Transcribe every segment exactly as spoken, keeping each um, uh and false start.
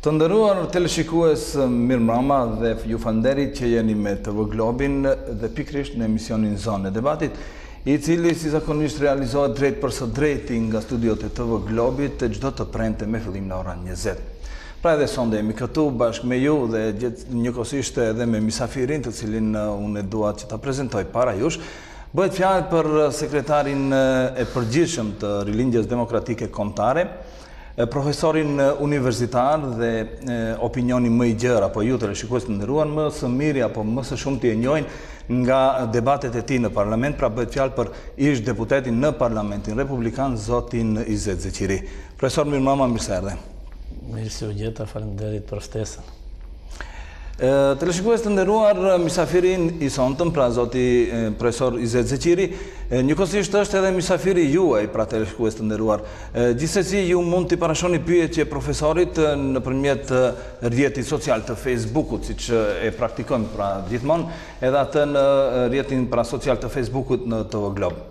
Të nderuar teleshikues, mirëmbrëma dhe ju falënderit që jeni me T V Globin dhe pikërisht në emisionin Zonë e Debatit, i cili si zakonisht realizohet drejt për së drejti nga studiot e T V Globit çdo të premte me fillim në orën njëzet. Pra edhe sonde jemi këtu bashkë me ju dhe njëkohësisht edhe me misafirin të cilin unë dua që ta prezantoj para jush. Bëhet fjalë për sekretarin e përgjithshëm të Rilindjes Demokratike Kombëtare, profesorin universitar dhe opinioni më i gjerë, apo ju teleshikues të nderuar, më së miri apo më së shumti e njohin nga debatet e tij në parlament, pra bëhet fjalë për ish deputetin në Parlamentin Republikan, zotin Izet Zeqiri. Profesor, mirëmbrëma, mirë se erdhe. Mirë se u gjeta, faleminderit për ftesën. Teleshikues të nderuar, misafirin i sonte, pra zoti profesor Izet Zeqiri, njëkohësisht është edhe misafiri juaj, pra teleshikues të nderuar. Gjithsesi ju mund t'i parashoni pyetje profesorit nëpërmjet rrjetit social të Facebookut, siç e praktikojmë pra gjithmonë, edhe atë në rrjetin pra social të Facebookut në T V Glob.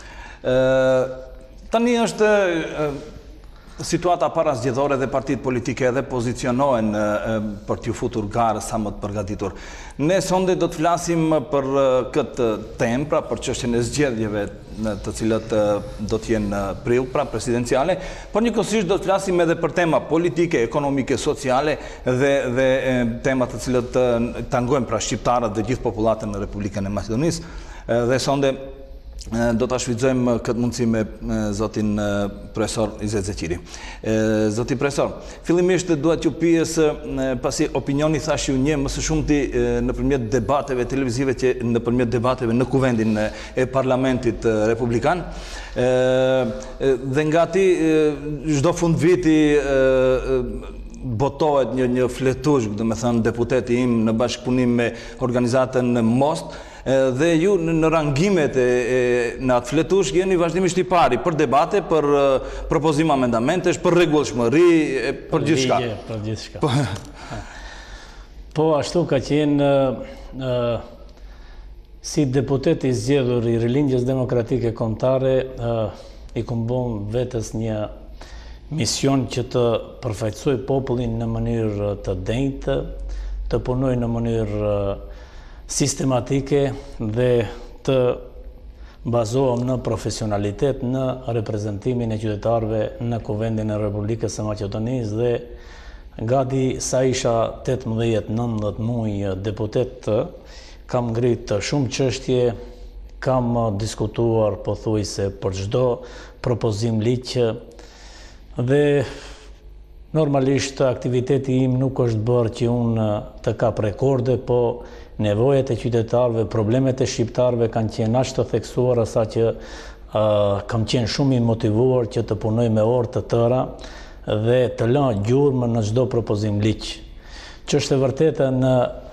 Tani është situata para zgjedhore dhe partitë politike edhe pozicionohen për t'ju futur garë sa më të përgatitur. Ne sonde do të flasim për këtë temë, pra për çështjen e zgjedhjeve në të cilët do të jenë në prill, pra presidenciale, por njëkohësisht do të flasim edhe për tema politike, ekonomike, sociale dhe dhe tema të cilët tangojnë pra shqiptarët dhe gjithë popullatën në Republikën e Maqedonisë. Dhe sonde do ta shfrytëzojmë këtë mundësi me zotin profesor Izet Zeqiri. Zoti profesor, fillimisht dua t'ju pyes, pasi opinioni thash ju një më së shumti nëpërmjet debateve televizive që nëpërmjet debateve në kuvendin e Parlamentit Republikan. Dhe nga ti çdo fund viti botohet një një fletush, do të thënë deputeti im në bashkëpunim me organizatën Most, dhe ju në rangimet e në atë fletush jeni vazhdimisht i pari për debate, për propozime amendamentesh, për rregullshmëri, për gjithçka. Për gjithçka. Po ashtu ka qenë si deputet i zgjedhur i Rilindjes Demokratike Kombëtare, i kam bën vetes një mision që të përfaqësoj popullin në mënyrë të denjtë, të punoj në mënyrë sistematike dhe të bazohem në profesionalitet në reprezentimin e qytetarëve në kuvendin e Republikës së Maqedonisë dhe gati sa isha tetëmbëdhjetë nëntëdhjetë muaj deputet, kam ngritë shumë çështje, kam diskutuar pothuajse për çdo propozim ligj dhe normalisht aktiviteti im nuk është bërë që unë të kap rekorde, po nevojat e qytetarëve, problemet e shqiptarëve kanë qenë aq të theksuara sa që uh, kam qenë shumë i motivuar që të punoj me orë të tëra dhe të lë gjurmë në çdo propozim ligj. Ç'është e vërtetë në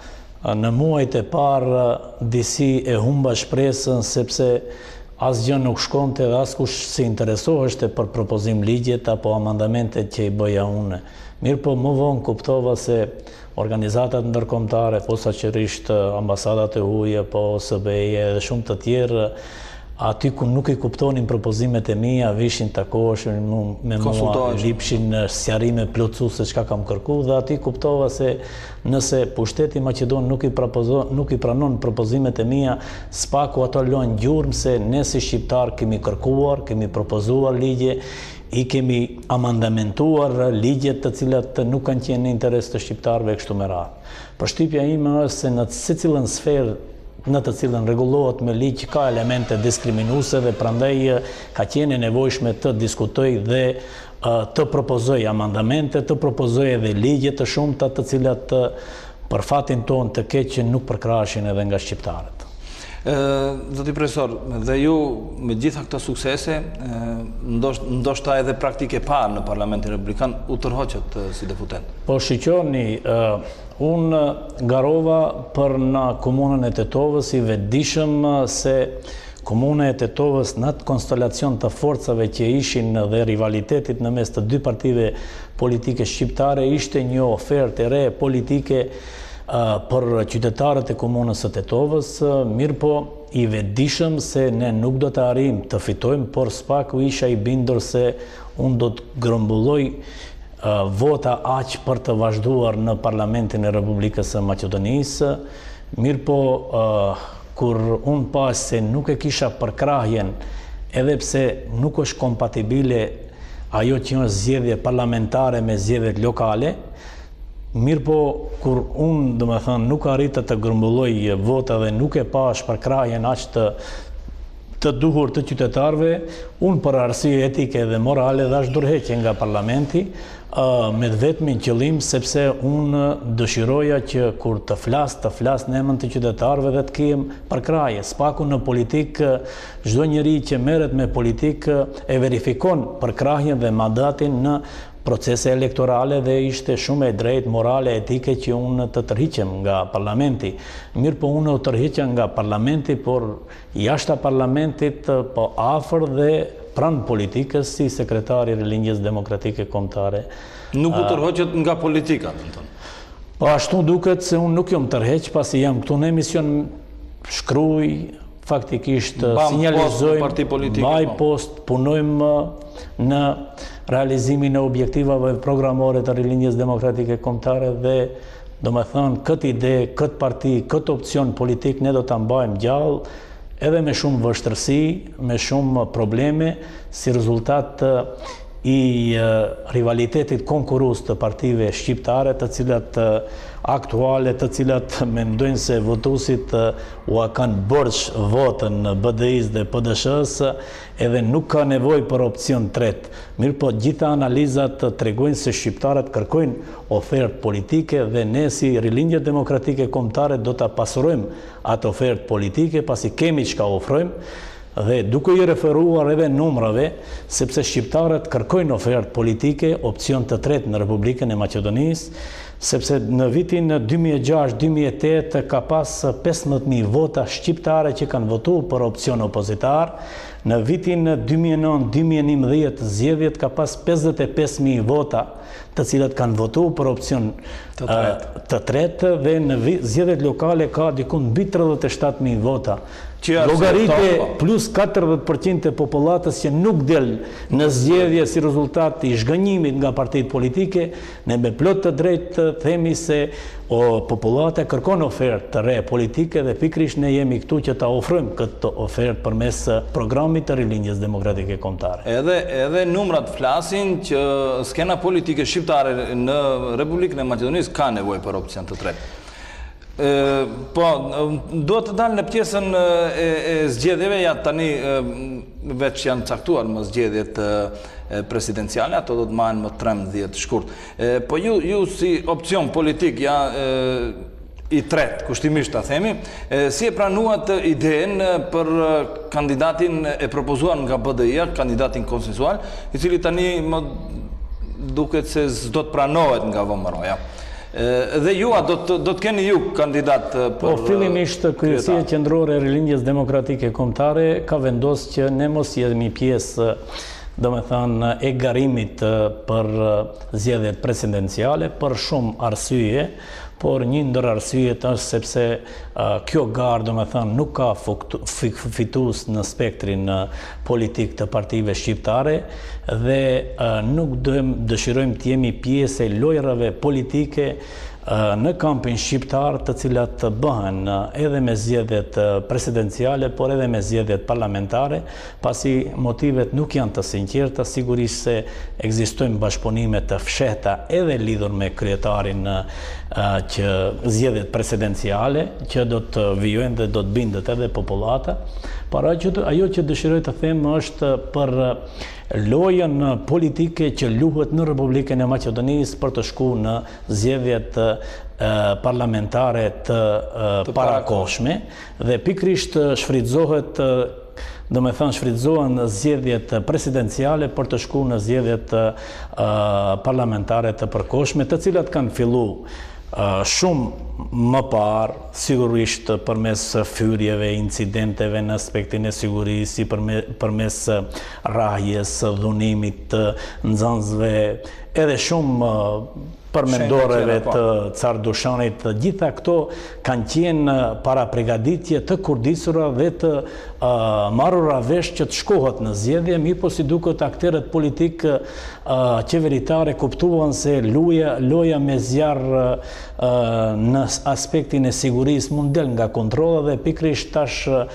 në muajt e parë disi e humba shpresën sepse asgjë nuk shkonte dhe askush se interesoheshte për propozim ligjet apo amendamentet që i bëja unë. Mirë po më vonë kuptova se organizatat ndërkombëtare, posaçërisht ambasadat e huaja, po O S B E dhe shumë të tjerë, aty ku nuk i kuptonin propozimet e mia, vishin takoheshin me mua, lipshin sqarime plotësuese çka kam kërkuar dhe aty kuptova se nëse pushteti maqedon nuk i propozon, nuk i pranon propozimet e mia, spaku ato lojnë gjurmë se ne si shqiptar kemi kërkuar, kemi propozuar ligje, i kemi amandamentuar ligjet të cilat nuk kanë qenë në interes të shqiptarëve kështu me radhë. Përshtypja ime është se në secilën sferë në të cilën rregullohet me ligj ka elemente diskriminuese dhe prandaj ka qenë nevojshme të diskutoj dhe të propozoj amendamente, të propozoj edhe ligje të shumta të cilat për fatin ton të keq nuk përkraheshin edhe nga shqiptarët. Zoti profesor, dhe ju me gjitha këto suksese, ndoshta edhe praktike parë në Parlamentin Republikan, u tërhoqët si deputet? Po shiqoni, unë garova për në komunën e Tetovës i vetëdijshëm se komuna e Tetovës në atë konstelacion të forcave që ishin dhe rivalitetit në mes të dy partive politike shqiptare ishte një ofertë e re politike për qytetarët e komunës së Tetovës, mirë po i vetëdijshëm se ne nuk do të arrijmë të fitojmë, por s'paku isha i bindur se unë do të grumbulloj vota aq për të vazhduar në Parlamentin e Republikës së Maqedonisë, mirëpo kur unë pas se nuk e kisha përkrahjen, edhe pse nuk është kompatibile ajo që është zgjedhje parlamentare me zgjedhjet lokale, mirëpo kur unë, do me thënë, nuk arritë të grumbulloj vota dhe nuk e pash përkrahjen aq të të duhur të qytetarëve, unë për arsye etike dhe morale dhash dorëheqje nga parlamenti me vetmin qëllim sepse unë dëshiroja që kur të flas, të flas në emër të qytetarëve dhe të kem përkrahje. Spaku në politikë, çdo njeri që merret me politikë e verifikon përkrahjen dhe mandatin në procese elektorale dhe ishte shumë e drejtë morale etike që unë të tërhiqem nga parlamenti. Mirë po unë u tërhiqem nga parlamenti, por jashta parlamentit, po afër dhe pranë politikës si sekretari i Rilindjes Demokratike Kombëtare. Nuk u tërhoqet nga politika, do të thonë. Po ashtu duket se unë nuk jam tërheq, pasi jam këtu në emision, shkruaj, faktikisht sinjalizojmë, mbaj post, punojmë në realizimin e objektivave programore të Rilindjes Demokratike Kombëtare dhe do me thënë këtë ide, këtë parti, këtë opcion politik ne do të mbajmë gjallë edhe me shumë vështërsi, me shumë probleme, si rezultat i rivalitetit konkurus të partive shqiptare, të cilat aktuale, të cilat mendojnë se votuesit u kanë bërë votën në B D I-s dhe P D S H-s, edhe nuk ka nevojë për opcion tret. Mirë po gjitha analizat tregojnë se shqiptarët kërkojnë ofertë politike dhe ne si Rilindje Demokratike Kombëtare do ta pasurojmë atë ofertë politike pasi kemi çka ofrojmë. Dhe duke i referuar edhe numrave, sepse shqiptarët kërkojnë ofertë politike, opcion të tretë në Republikën e Maqedonisë, sepse në vitin dy mijë e gjashtë dy mijë e tetë ka pas pesëmbëdhjetë mijë vota shqiptare që kanë votuar për opcion opozitar, në vitin dy mijë e nëntë dy mijë e njëmbëdhjetë zgjedhjet ka pas pesëdhjetë e pesë mijë vota të cilat kanë votuar për opcion të tretë dhe në zgjedhjet lokale ka diku mbi tridhjetë e shtatë mijë vota. Llogarite plus katërdhjetë përqind e popullatës që nuk del në zgjedhje si rezultat i zhgënjimit nga partitë politike, ne me plot të drejtë themi se o popullata kërkon ofertë të re politike dhe pikrisht ne jemi këtu që ta ofrojmë këtë ofertë përmes programit të Rilindjes Demokratike Kombëtare. Edhe edhe numrat flasin që skena politike shqiptare në Republikën e Maqedonisë ka nevojë për opcion të tretë. Po, do të dalë në pjesën e zgjedhjeve, ja tani veç janë caktuar më zgjedhjet presidenciale, ato do të marrin më trembëdhjetë shkurt. Po ju, ju si opcion politik, ja i tretë, kushtimisht ta themi, si e pranuat idenë për kandidatin e propozuar nga B D I-a, kandidatin konsensual, i cili tani më duket se s'do të pranohet nga V M R-ja. Dhe ju, do të, do të keni ju kandidat për... Po, fillimisht Kryesia Qendrore e Rilindjes Demokratike Kombëtare ka vendosur që ne mos jemi pjesë, do me thënë, e garimit për zgjedhjet presidenciale, për shumë arsye, por një ndër arsyet është sepse kjo garë, do me thënë, nuk ka fitues në spektrin politik të partive shqiptare dhe nuk dëshirojmë të jemi pjesë e lojrave politike në kampin shqiptar të cilat bëhen edhe me zgjedhjet presidenciale, por edhe me zgjedhjet parlamentare, pasi motivet nuk janë të sinqerta, sigurisht se ekzistojnë bashkëpunime të fshehta edhe lidhur me kryetarin që zgjedhjet presidenciale, që do të vijojnë dhe do të bindet edhe popullata. Por ajo që dëshiroj të them është për lojën politike që luhet në Republikën e Maqedonisë për të shkuar në zgjedhjet parlamentare të parakohshme dhe pikrisht shfrytëzohet, do me thënë shfrytëzohen zgjedhjet presidenciale për të shkuar në zgjedhjet parlamentare të përkohshme, të cilat kanë filluar shumë më parë, sigurisht përmes fyrjeve, incidenteve në aspektin e sigurisë, përmes rrahjes, dhunimit të nxënësve, edhe shumë përmendoreve të Cardushanit, të gjitha këto kanë qenë para pregaditje të kurdisura dhe të uh, marrura vesh që të shkohet në zgjedhje, mirë po si duket akterët politik uh, qeveritare kuptuan se loja, loja me zjarr uh, në aspektin e sigurisë mund del nga kontrolla dhe pikrisht tash uh,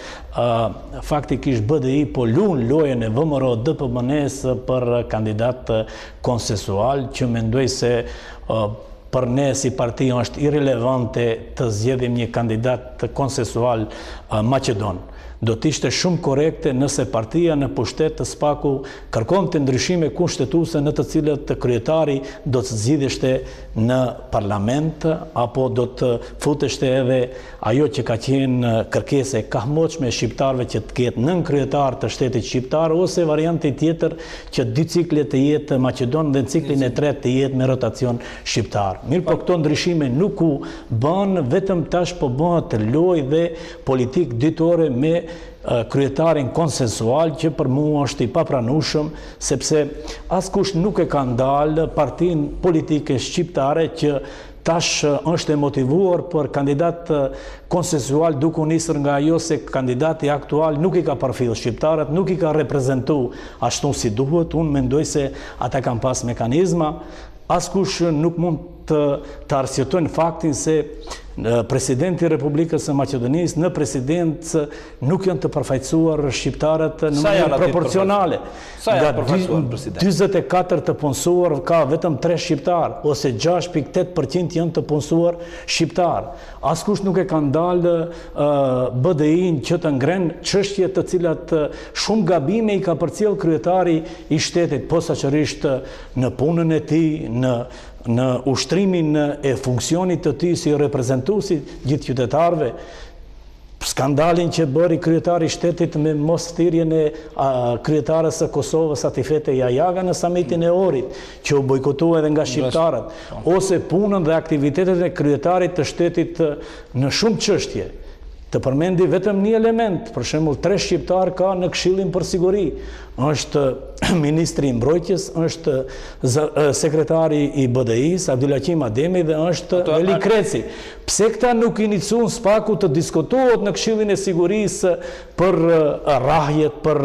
faktikisht B D I po lun lojën e V M R O D P M N-s për kandidat konsensual që mendoj se uh, për ne si parti është irrelevante të zgjedhim një kandidat konsensual uh, Maqedon. Do të ishte shumë korekte nëse partia në pushtet të SPAK-u kërkon të ndryshime kushtetuese në të cilët të kryetari do të zgjidheshte në parlament apo do të futeshte edhe ajo që ka qenë kërkesë e kahmoçme e shqiptarëve që të ketë nën kryetar të shtetit shqiptar ose varianti tjetër që dy cikle të jetë Maqedon dhe në ciklin e tretë të jetë me rotacion shqiptar. Mirë po këto ndryshime nuk u bën, vetëm tash po bëhet lojë dhe politik ditore me kryetarin konsensual që për mua është i papranueshëm sepse askush nuk e ka ndalë partinë politike shqiptare që tash është e motivuar për kandidat konsensual duke u nisur nga ajo se kandidati aktual nuk i ka përfill shqiptarët, nuk i ka reprezentu ashtu si duhet. Unë mendoj se ata kanë pas mekanizma, askush nuk mund të, të arsjetojnë faktin se presidenti i Republikës së Maqedonisë në presidencë nuk janë të përfaqësuar shqiptarët në mënyrë proporcionale. Nga dyzet e katër të punësuar ka vetëm tre shqiptar ose gjashtë pikë tetë përqind janë të punësuar shqiptar. Askush nuk e ka ndalë uh, B D I-n që të ngren çështje të cilat uh, shumë gabime i ka përcjell kryetari i shtetit, posaçërisht në punën e tij, në në ushtrimin e funksionit të tij si reprezentuesi gjithë qytetarëve, skandalin që bëri kryetari i shtetit me mos thirrjen e kryetares së Kosovës Atifete Jajaga në samitin e Orit, që u bojkotua edhe nga shqiptarët, ose punën dhe aktivitetet e kryetarit të shtetit në shumë çështje. Të përmendi vetëm një element, për shembull tre shqiptar ka në Këshillin për Siguri. Është ministri i mbrojtjes, është sekretari i B D I-s, Abdulhakim Ademi dhe është Veli Kreci. Pse këta nuk iniciuan SPAK-u të diskutohet në Këshillin e Sigurisë për rrahjet, për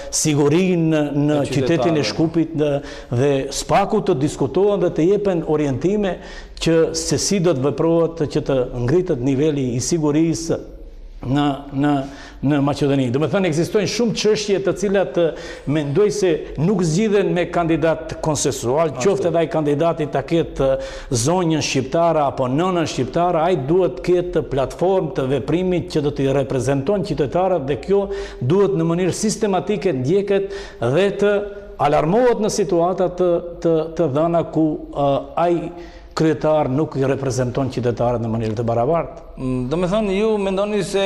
sigurinë në qytetin e Shkupit dhe SPAK-u të diskutohen dhe të jepen orientime që se si do të veprohet që të ngritet niveli i sigurisë në në në Maqedoni. Do të thënë ekzistojnë shumë çështje të cilat mendoj se nuk zgjidhen me kandidat konsensual, qoftë edhe ai kandidati ta ketë zonjën shqiptare apo nënën shqiptare, ai duhet të ketë platformë të veprimit që do t'i reprezentojnë qytetarët dhe kjo duhet në mënyrë sistematike ndjeket dhe të alarmohet në situata të të, të dhëna ku uh, ai kryetar nuk i reprezenton qytetarët në mënyrë të barabartë. Do me thonë, ju mendoni se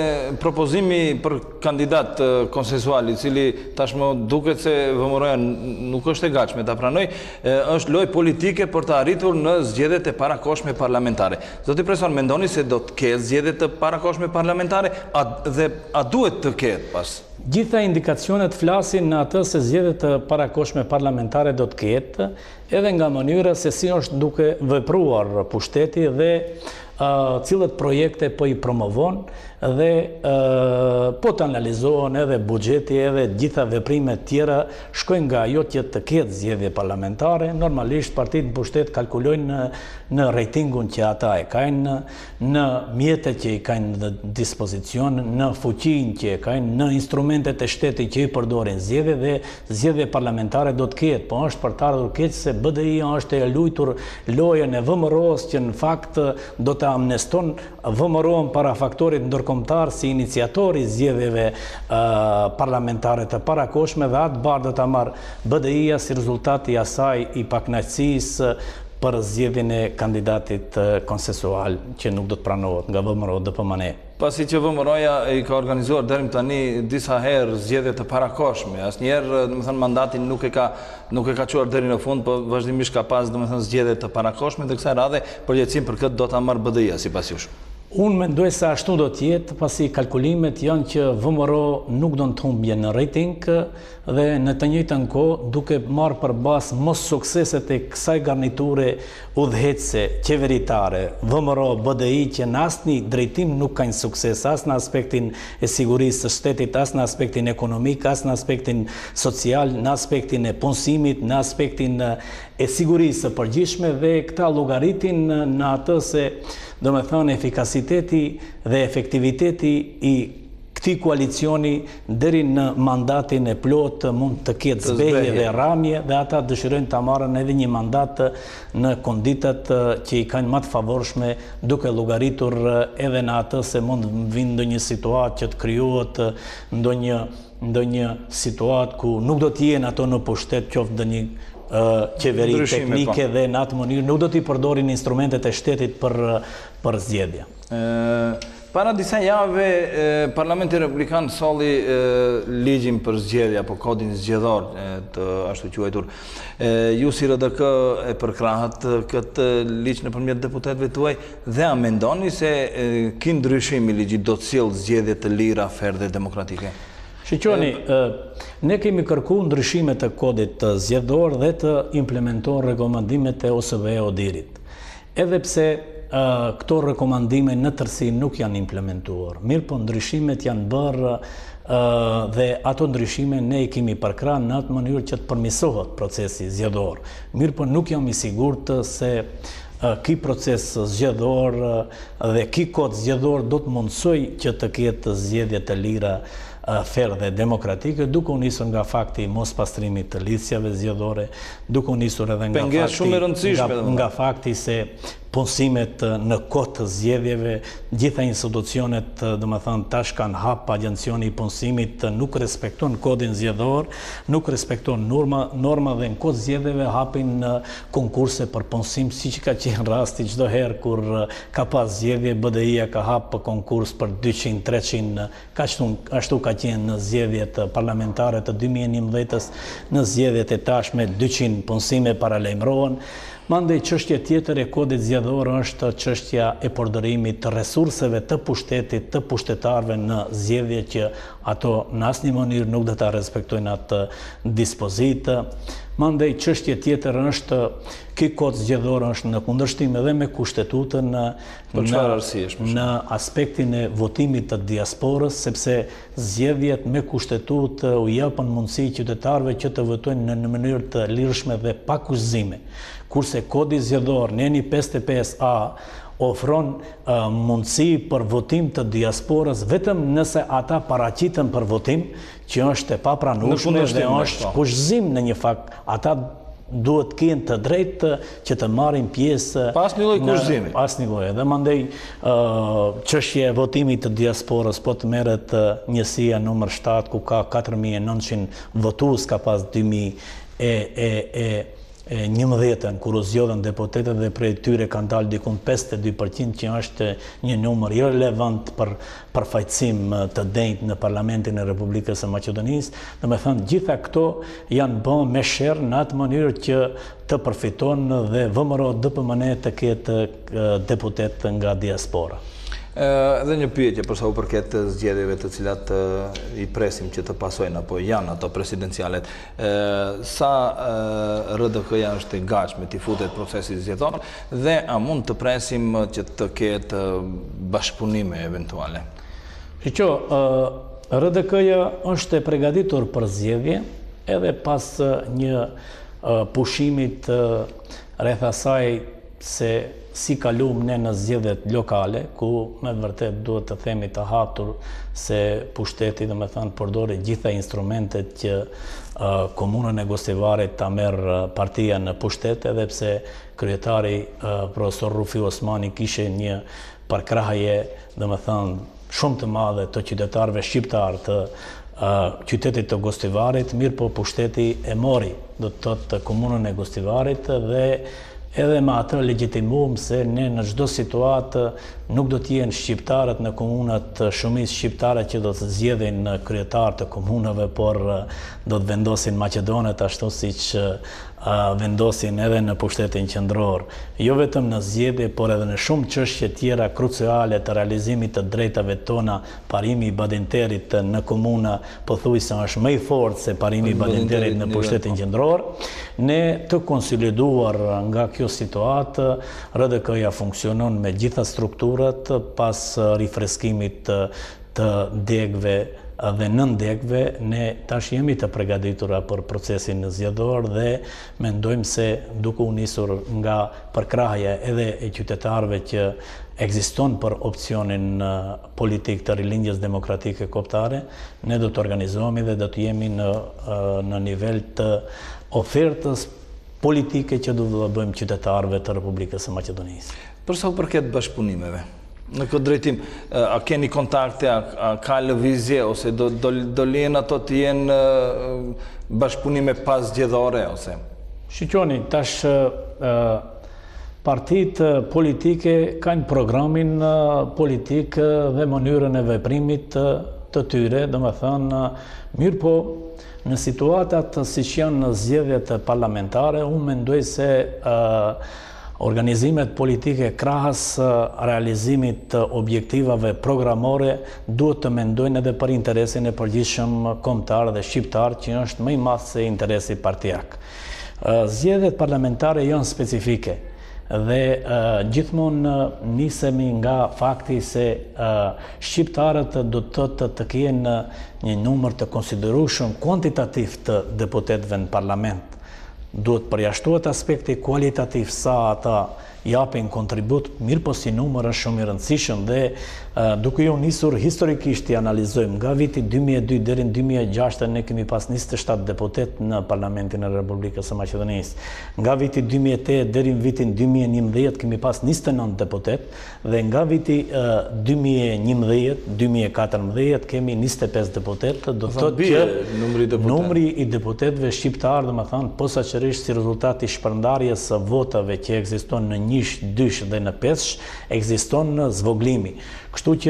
propozimi për kandidat konsensual, i cili tashmë duket se V M R O-ja nuk është e gatshme ta pranoj, është lojë politike për të arritur në zgjedhjet e parakohshme parlamentare. Zoti profesor, mendoni se do të ketë zgjedhje të parakohshme parlamentare a, dhe a duhet të ketë pas? Gjitha indikacionet flasin në atë se zgjedhjet të parakohshme parlamentare do të ketë, edhe nga mënyra se si është duke vepruar pushteti dhe uh, cilët projekte po i promovon dhe uh, po të analizohen edhe buxheti edhe gjitha veprimet tjera shkojnë nga ajo që të ketë zgjedhje parlamentare. Normalisht partitë në pushtet kalkulojnë në, në rejtingun që ata e kanë, në mjetet që i kanë në dispozicion, në fuqinë që e kanë, në instrumentet e shtetit që i përdorin zgjedhje dhe zgjedhje parlamentare do të ketë, po është për të ardhur keq se B D I-ja është e luajtur lojën e V M R O-s që në fakt do të amneston V M R O-n para faktorit ndërkombëtar si iniciatori i zgjedhjeve uh, parlamentare të parakohshme dhe atë barë do ta marrë B D I-ja si rezultat i asaj i pakënaqësisë për zgjedhjen e kandidatit konsensual që nuk do të pranohet nga V M R O D P M N. Pasi që V M R O-ja i ka organizuar deri më tani disa herë zgjedhje të parakohshme, asnjëherë, domethënë mandatin nuk e ka nuk e ka çuar deri në fund, por vazhdimisht ka pas domethënë zgjedhje të parakohshme dhe kësaj radhe përgjegjësinë për këtë do ta marr B D I-ja sipas jush. Unë mendoj se ashtu do t'jetë, pasi kalkulimet janë që V M R O nuk do në të humbje në rating dhe në të njëjtën kohë duke marrë për basë mos sukseset e kësaj garniture udhëheqëse qeveritare, V M R O, B D I, që në asnjë drejtim nuk kanë sukses, as në aspektin e sigurisë së shtetit, as në aspektin ekonomik, as në aspektin social, në aspektin e punësimit, në aspektin e sigurisë së përgjithshme, dhe këta llogaritin në atë se do me thënë efikasiteti dhe efektiviteti i këtij koalicioni deri në mandatin e plot mund të ketë zbehje dhe rramje, dhe ata dëshirojnë ta marrën edhe një mandat në konditat që i kanë më të favorshme, duke llogaritur edhe në atë se mund vinë ndonjë situatë që të krijohet ndonjë ndonjë situatë ku nuk do të jenë ato në pushtet, qoftë ndonjë qeveri teknike, dhe në atë mënyrë nuk do t'i përdorin instrumentet e shtetit për, për zgjedhje. Para disa jave, Parlamenti Republikan solli ligjin për zgjedhje, apo kodin zgjedhor të ashtu quajtur. Ju si R D K e përkrahët këtë ligj nëpërmjet deputetëve tuaj, dhe a mendoni se ky ndryshim i ligjit do të sjellë zgjedhje të lira, fair dhe demokratike? Shqiqoni, ne kemi kërku ndryshimet të kodit zgjedhor dhe të implementuar rekomandimet e O S B E Odirit. Edhe pse këto rekomandime në tërësi nuk janë implementuar. Mirë po ndryshimet janë bërë dhe ato ndryshime ne i kemi përkrahë në atë mënyrë që të përmirësohet procesi zgjedhor. Mirë po nuk jam i sigurt se ky proces zgjedhor dhe ky kod zgjedhor do të mundsoj që të ketë zgjedhje të lira, fair dhe demokratike, duke u nisur nga fakti i mos pastrimit të listjave zgjedhore, duke u nisur edhe nga fakti, nga, nga fakti se punësimet në kohë të zgjedhjeve, gjitha institucionet, domethënë tash kanë hap, agjencioni i punësimit nuk respekton kodin zgjedhor, nuk respekton norma, norma dhe në kohë zgjedhjeve hapin konkurse për punësim, siç ka qenë rasti çdo herë kur ka pas zgjedhje, B D I-ja ka hap konkurs për dyqind treqind, ashtu ashtu ka qenë në zgjedhjet parlamentare të dy mijë e njëmbëdhjetës, në zgjedhjet e tashme dyqind punësime paralajmërohen. Mandej çështje tjetër e kodit zgjedhor është çështja e përdorimit të resurseve të pushtetit, të pushtetarëve në zgjedhje, që ato në asnjë mënyrë nuk do ta respektojnë atë dispozitë. Mandej çështje tjetër është ky kod zgjedhor është në kundërshtim edhe me kushtetutën në, në aspektin e votimit të diasporës, sepse zgjedhjet me kushtetutë u japën mundësi qytetarëve që të votojnë në mënyrë të lirshme dhe pa kushëzime. Kurse kodi zgjedhor në N I pesëdhjetë e pesë A ofron uh, mundësi për votim të diasporës vetëm nëse ata paraqiten për votim, që është e papranueshme dhe është kushëzim në një fakt. Ata duhet kenë të drejtë që të marrin pjesë pas një lloj kushëzimi. Pas një lloj. Dhe mandej çështja e votimit të diasporës, po të merret njësia numër shtatë ku ka katër mijë e nëntëqind votues, ka pas dy mijë e e e njëmbëdhjetën, kur u zgjodhen deputetët dhe prej tyre kanë dalë dikun pesëdhjetë e dy përqind, që është një numër irrelevant për përfaqësim të denjtë në Parlamentin e Republikës së Maqedonisë. Domethënë, gjitha këto janë bërë me sherr në atë mënyrë që të përfiton dhe V M R O D P M N të ketë deputet nga diaspora. Edhe një pyetje për sa u përket zgjedhjeve të cilat i presim që të pasojnë, apo janë ato presidencialet. Sa R D K-ja është i gatshme të futet procesi zgjedhor dhe a mund të presim që të ketë bashkëpunime eventuale? Shiqo, R D K-ja është e përgatitur për zgjedhje edhe pas një pushimit rreth asaj se si kalum ne në zgjedhjet lokale, ku me vërtet duhet të themi të hapur se pushteti, dhe me thënë, përdori gjitha instrumentet që uh, komunën e Gostivarit ta merr partia në pushtet, edhe pse kryetari uh, profesor Rufi Osmani kishe një përkrahje, dhe me thënë, shumë të madhe të qytetarëve shqiptar të uh, qytetit të Gostivarit, mirë po pushteti e mori, do të thotë komunën e Gostivarit, dhe edhe me atë legitimum se ne në çdo situatë nuk do të jenë shqiptarët në komunat shumicë shqiptare që do të zgjedhin kryetar të komunave, por do të vendosin Maqedonet ashtu siç vendosin edhe në pushtetin qendror. Jo vetëm në zgjedhje, por edhe në shumë çështje tjera kruciale të realizimit të drejtave tona. Parimi i badenterit në komuna pothuajse është më i fortë se parimi i badenterit në pushtetin qendror. Ne të konsoliduar nga kjo situatë, R D K-ja funksionon me gjitha strukturat pas rifreskimit të degëve dhe nën degëve. Ne tash jemi të përgatitura për procesin zgjedhor dhe mendojmë se duke u nisur nga përkrahja edhe e qytetarëve që ekziston për opcionin politik të Rilindjes Demokratike Kombëtare, ne do të organizohemi dhe do të jemi në, në nivel të ofertës politike që do të bëjmë qytetarëve të Republikës së Maqedonisë. Për sa u përket bashkëpunimeve, në këtë drejtim, a keni kontakte, a ka lëvizje, ose do, do, do lihen ato të jenë bashkëpunime pas zgjedhore, ose? Shikoni, tash partitë politike kanë programin politik dhe mënyrën e veprimit të tyre, do me thënë, mirë po, në situatat si që janë në zgjedhjet parlamentare, unë mendoj se organizimet politike krahas realizimit të objektivave programore duhet të mendojnë edhe për interesin e përgjithshëm kombëtar dhe shqiptar, që është më i madh se interesi partijak. Zgjedhjet parlamentare janë specifike dhe gjithmonë nisemi nga fakti se shqiptarët do të të, të kenë një numër të konsiderueshëm kuantitativ të deputetëve në parlament. Duhet përjashtohet aspekti kualitativ sa ata japin kontribut, mirë po si numër është shumë i rëndësishëm dhe duke ju nisur historikisht i analizojmë nga viti dy mijë e dy deri në dy mijë e gjashtë ne kemi pas njëzet e shtatë deputet në Parlamentin e Republikës së Maqedonisë. Nga viti dy mijë e tetë deri në vitin dy mijë e njëmbëdhjetë kemi pas njëzet e nëntë deputet dhe nga viti dy mijë e njëmbëdhjetë dy mijë e katërmbëdhjetë kemi njëzet e pesë deputet. Do të thotë që numri i deputetëve shqiptar, domethënë posaçërisht si rezultat i shpërndarjes së votave që ekziston në njësh, dysh dhe në pesësh, ekziston në zvoglimi. Kështu që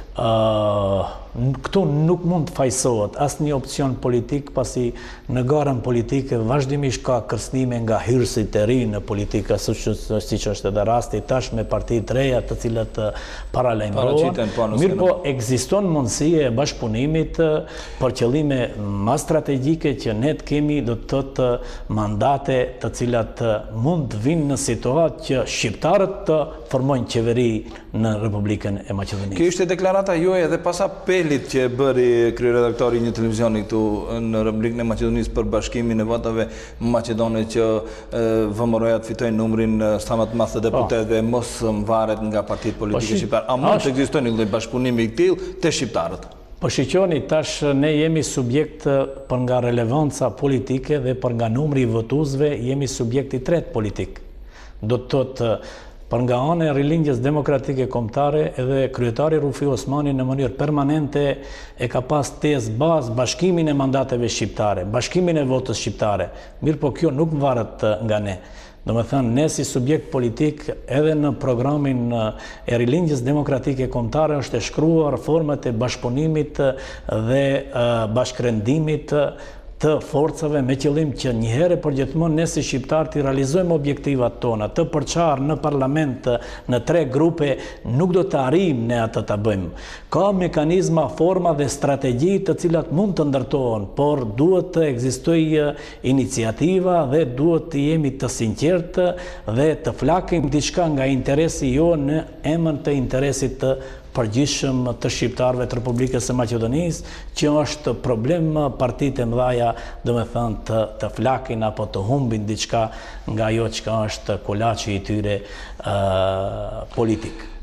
uh, këtu nuk mund të fajsohet asë një opcion politik, pasi në garën politike vazhdimisht ka kërcënime nga hyrësit e ri në politikë, si që është edhe rasti tash me partitë të reja të cilët paralajmërohen. Mirë po, ekziston mundësia e bashkëpunimit për qëllime më strategjike që ne të kemi, do të thotë mandate të cilat mund të vinë në situatë që shqiptarët të formojnë qeveri në Republikën e Maqedonisë. Kjo ishte deklarata juaj edhe pas apelit që e bëri kryeredaktori një televizioni këtu në Republikën e Maqedonisë për bashkimin e votave maqedone që V M R-ja të fitojnë numrin sa më të madh të deputetëve, mos mvaret nga partitë politike shqiptare. A mund të ekzistojë një lloj bashkëpunimi i tillë te shqiptarët? Po shikoni, tash ne jemi subjekt për nga relevanca politike dhe për nga numri i votuesve jemi subjekt i tretë politik. Do të thotë për nga anë e Rilindjes Demokratike Kombëtare edhe kryetari Rufi Osmani në mënyrë permanente e ka pas tezë bazë bashkimin e mandateve shqiptare, bashkimin e votës shqiptare. Mirë po kjo nuk varet nga ne. Do me thënë, ne si subjekt politik edhe në programin e Rilindjes Demokratike Kombëtare është e shkruar format e bashkëpunimit dhe bashkërendimit të forcave me qëllim që njëherë për gjithmonë ne si shqiptarë të realizojmë objektivat tona, të përçarë në parlament në tre grupe, nuk do të arrijmë ne atë të bëjmë. Ka mekanizma, forma dhe strategji të cilat mund të ndërtohen, por duhet të ekzistojë iniciativa dhe duhet të jemi të sinqertë dhe të flakim diçka nga interesi jo në emër të interesit të përgjithshëm të shqiptarëve të Republikës së Maqedonisë, që është problem partitë e mëdha, do me thënë të, të flakin apo të humbin diçka nga ajo që është kulaçi i tyre uh, politik.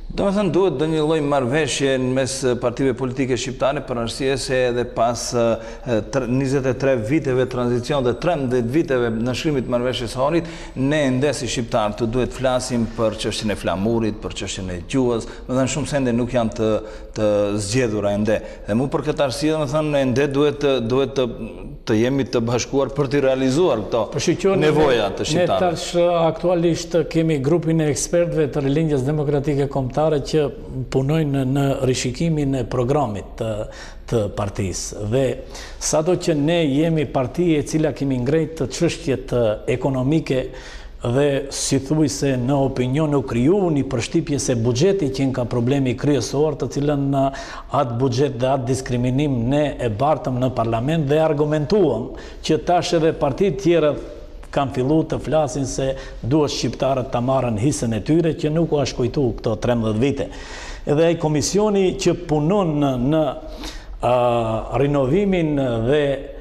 Do me thënë duhet dhe një lloj marrëveshje në mes partive politike shqiptare për arsye se edhe pas njëzet e tre viteve tranzicion dhe trembëdhjetë viteve në shkrimit marrëveshjes së Ohrit, ne ende si shqiptar të duhet flasim për çështjen e flamurit, për çështjen e gjuhës, më thënë shumë sende nuk janë të, të zgjedhura ende. Dhe mu për këtë arsye, më thënë, ende duhet, duhet të, të jemi të bashkuar për të realizuar këto nevoja të shqiptarëve. Ne tash aktualisht kemi grupin e ekspertëve të Rilindjes Demokratike Kombëtare që punojnë në rishikimin e programit të, të partisë. Dhe sado që ne jemi parti e cila kemi ngrejt të çështjet ekonomike dhe si thuj se në opinion u kriju një përshtypje se buxheti që ka problemi kryesor, të cilën atë buxhet dhe atë diskriminim ne e bartëm në parlament dhe argumentuam që tash edhe partit tjera kanë fillu të flasin se duhet shqiptarët të marrën hisën e tyre, që nuk u është kujtu këto trembëdhjetë vite. Edhe ai komisioni që punon në, në uh, rinovimin dhe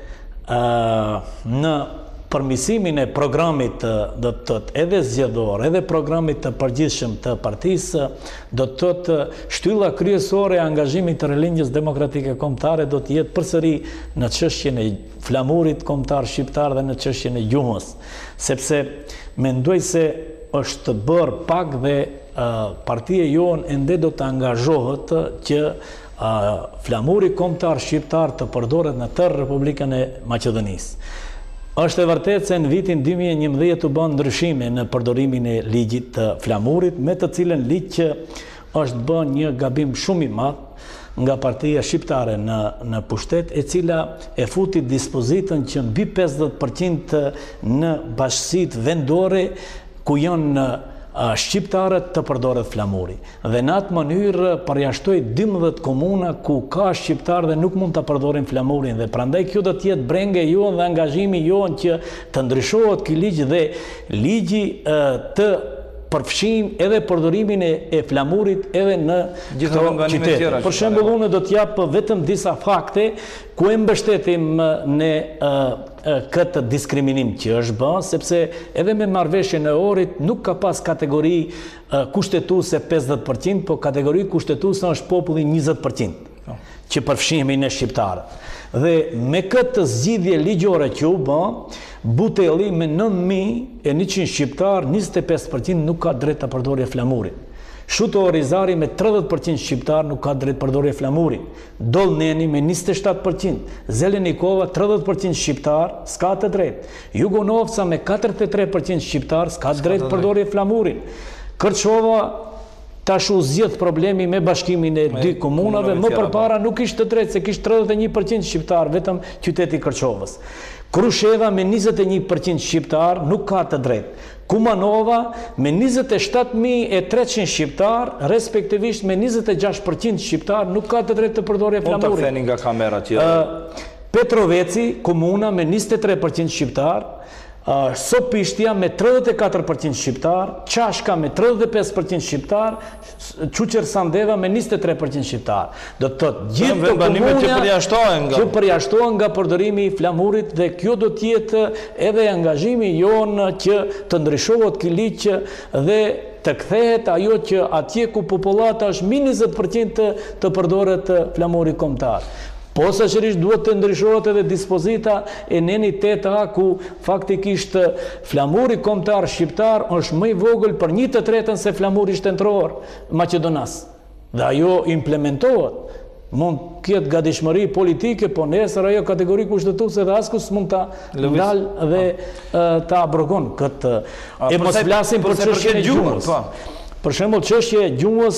uh, në përmisimin e programit do të thotë edhe zgjedhor, edhe programit të përgjithshëm të partisë, do të thotë shtylla kryesore e angazhimit të Rilindjes Demokratike Kombëtare do të jetë përsëri në çështjen e flamurit kombëtar shqiptar dhe në çështjen e gjuhës, sepse mendoj se është bërë pak dhe uh, partia jonë ende do të angazhohet që uh, flamuri kombëtar shqiptar të përdoret në tërë Republikën e Maqedonisë. Është e vërtetë se në vitin dy mijë e njëmbëdhjetë u bën ndryshime në përdorimin e ligjit të flamurit, me të cilën ligj që është bën një gabim shumë i madh nga partia shqiptare në, në pushtet, e cila e futi dispozitën që mbi pesëdhjetë përqind në bashkësitë vendore ku janë shqiptarët të përdoret flamuri. Dhe në atë mënyrë përjashtoi dymbëdhjetë komuna ku ka shqiptarë dhe nuk mund të përdorin flamurin, dhe prandaj kjo do të jetë brenge jonë dhe angazhimi jonë që të ndryshohet ky ligj dhe ligji të përfshijim edhe përdorimin e, e flamurit edhe në këto qytete. Për shembull, unë do të jap vetëm disa fakte ku e mbështetim në uh, uh, këtë diskriminim që është bërë, sepse edhe me marrëveshjen e Ohrit nuk ka pas kategori uh, kushtetuese pesëdhjetë përqind, po kategori kushtetuese është populli njëzet përqind, oh. që përfshihemi ne shqiptarët. Dhe me këtë zgjidhje ligjore që u bë, Butelli me nëntë mijë e njëqind shqiptar, njëzet e pesë përqind nuk ka drejt të përdorje flamurin. Shuto Orizari me tridhjetë përqind shqiptar nuk ka drejt përdorje flamurin. Dolneni me njëzet e shtatë përqind. Zelenikova tridhjetë përqind shqiptar, s'ka të drejt. Jugonovca me katërdhjetë e tre përqind shqiptar, s'ka të drejt përdorje flamurin. Kërçova tash u zgjidh problemi me bashkimin e dy komunave, më përpara nuk ishte të drejtë se kishte tridhjetë e një përqind shqiptar vetëm qyteti Kërçovës. Krusheva me njëzet e një përqind shqiptar nuk ka të drejtë. Kumanova me njëzet e shtatë mijë e treqind shqiptar, respektivisht me njëzet e gjashtë përqind shqiptar, nuk ka të drejtë të përdorje flamurin. Mund të ktheni nga kamera tjetër. Uh, Petroveci, komuna me njëzet e tre përqind shqiptar, uh, Sopishtia me tridhjetë e katër përqind shqiptar, Qashka me tridhjetë e pesë përqind shqiptar, Quqer Sandeva me njëzet e tre përqind shqiptar. Do të thotë gjithë këto komuna që përjashtohen nga që përjashtohen nga përdorimi i flamurit, dhe kjo do të jetë edhe angazhimi jonë që të ndryshohet ky ligj dhe të kthehet ajo që atje ku popullata është mbi njëzet përqind të, të përdoret flamuri kombëtar. Posaçërisht duhet të ndryshohet edhe dispozita e neni tetë A ku faktikisht flamuri kombëtar shqiptar është më i vogël për një të tretën se flamuri shtetëror Maqedonas. Dhe ajo implementohet. Mund këtë gatishmëri politike, po nesër ajo kategori kushtetuese dhe askush mund ta ndalë dhe uh, ta abrogon këtë. A, e mos flasim për çështjen e gjuhës. Për shembull, çështja e gjuhës,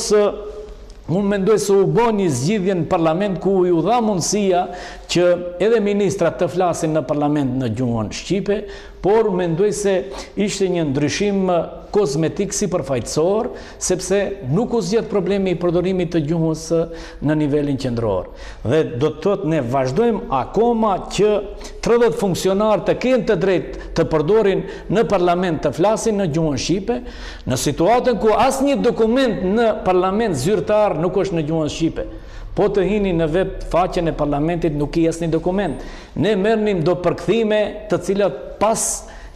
unë mendoj se u bë një zgjidhje në parlament ku ju dha mundësia që edhe ministrat të flasin në parlament në gjuhën shqipe, por mendoj se ishte një ndryshim kozmetik si përfaqësor, sepse nuk u zgjidh problemi i përdorimit të gjuhës në nivelin qendror. Dhe do të thotë ne vazhdojmë akoma që tridhjetë funksionar të kenë të drejtë të përdorin në parlament të flasin në gjuhën shqipe, në situatën ku asnjë dokument në parlament zyrtar nuk është në gjuhën shqipe. Po të hini në web faqen e parlamentit nuk i asnjë dokument. Ne merrnim do përkthime të cilat pas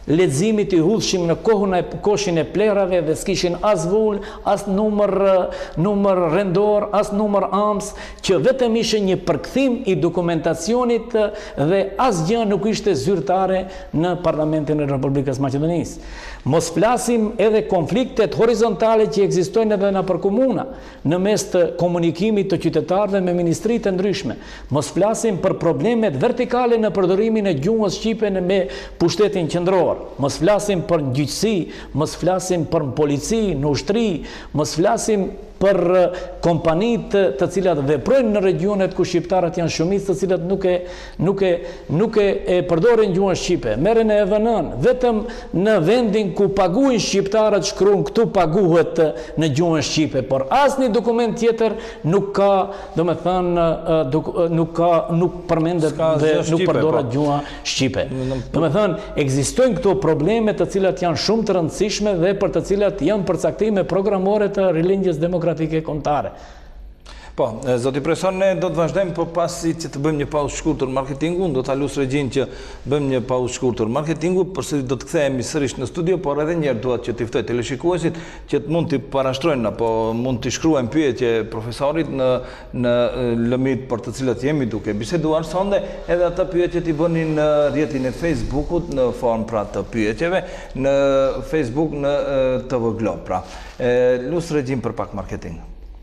leximit i hudhshim në kohën e koshin e plerave dhe s'kishin as vull, as numër, numër rendor, as numër ams, që vetëm ishe një përkthim i dokumentacionit dhe asgjë nuk ishte zyrtare në Parlamentin e Republikës Maqedonisë. Mos flasim edhe konfliktet horizontale që ekzistojnë edhe në për komuna, në mes të komunikimit të qytetarëve me ministritë të ndryshme. Mos flasim për problemet vertikale në përdorimin e gjuhës shqipe me pushtetin qendror. Mos flasim për gjyqësi, mos flasim për polici, në ushtri, mos flasim për kompanit të cilat veprojnë në regionet ku shqiptarët janë shumicë, të cilat nuk e, nuk e, nuk e, e përdorin gjuhën shqipe. Merren e vënën, vetëm në vendin ku paguajnë shqiptarët shkruan këtu paguhet në gjuhën shqipe, por asnjë dokument tjetër nuk ka, domethënë, nuk ka, nuk përmendet dhe nuk përdoret gjuha shqipe. Domethënë, ekzistojnë këto probleme të cilat janë shumë të rëndësishme dhe për të cilat janë përcaktime programore të rilindjes demokratike kombëtare. Po, zoti profesor, ne do të vazhdojmë, por pasi që të bëjmë një pauzë shkurtër marketingu, do ta lus regjin që bëjmë një pauzë shkurtër marketingu, përsëri do të kthehemi sërish në studio, por edhe një herë dua që t'i ftoj teleshikuesit që të mund t'i parashtrojnë apo mund t'i shkruajnë pyetje profesorit në në lëmit për të cilat jemi duke biseduar sonde, edhe ata pyetje t'i bënin në rrjetin e Facebookut në formë pra të pyetjeve në Facebook në T V Glob, pra. Lus regjin për pak marketing.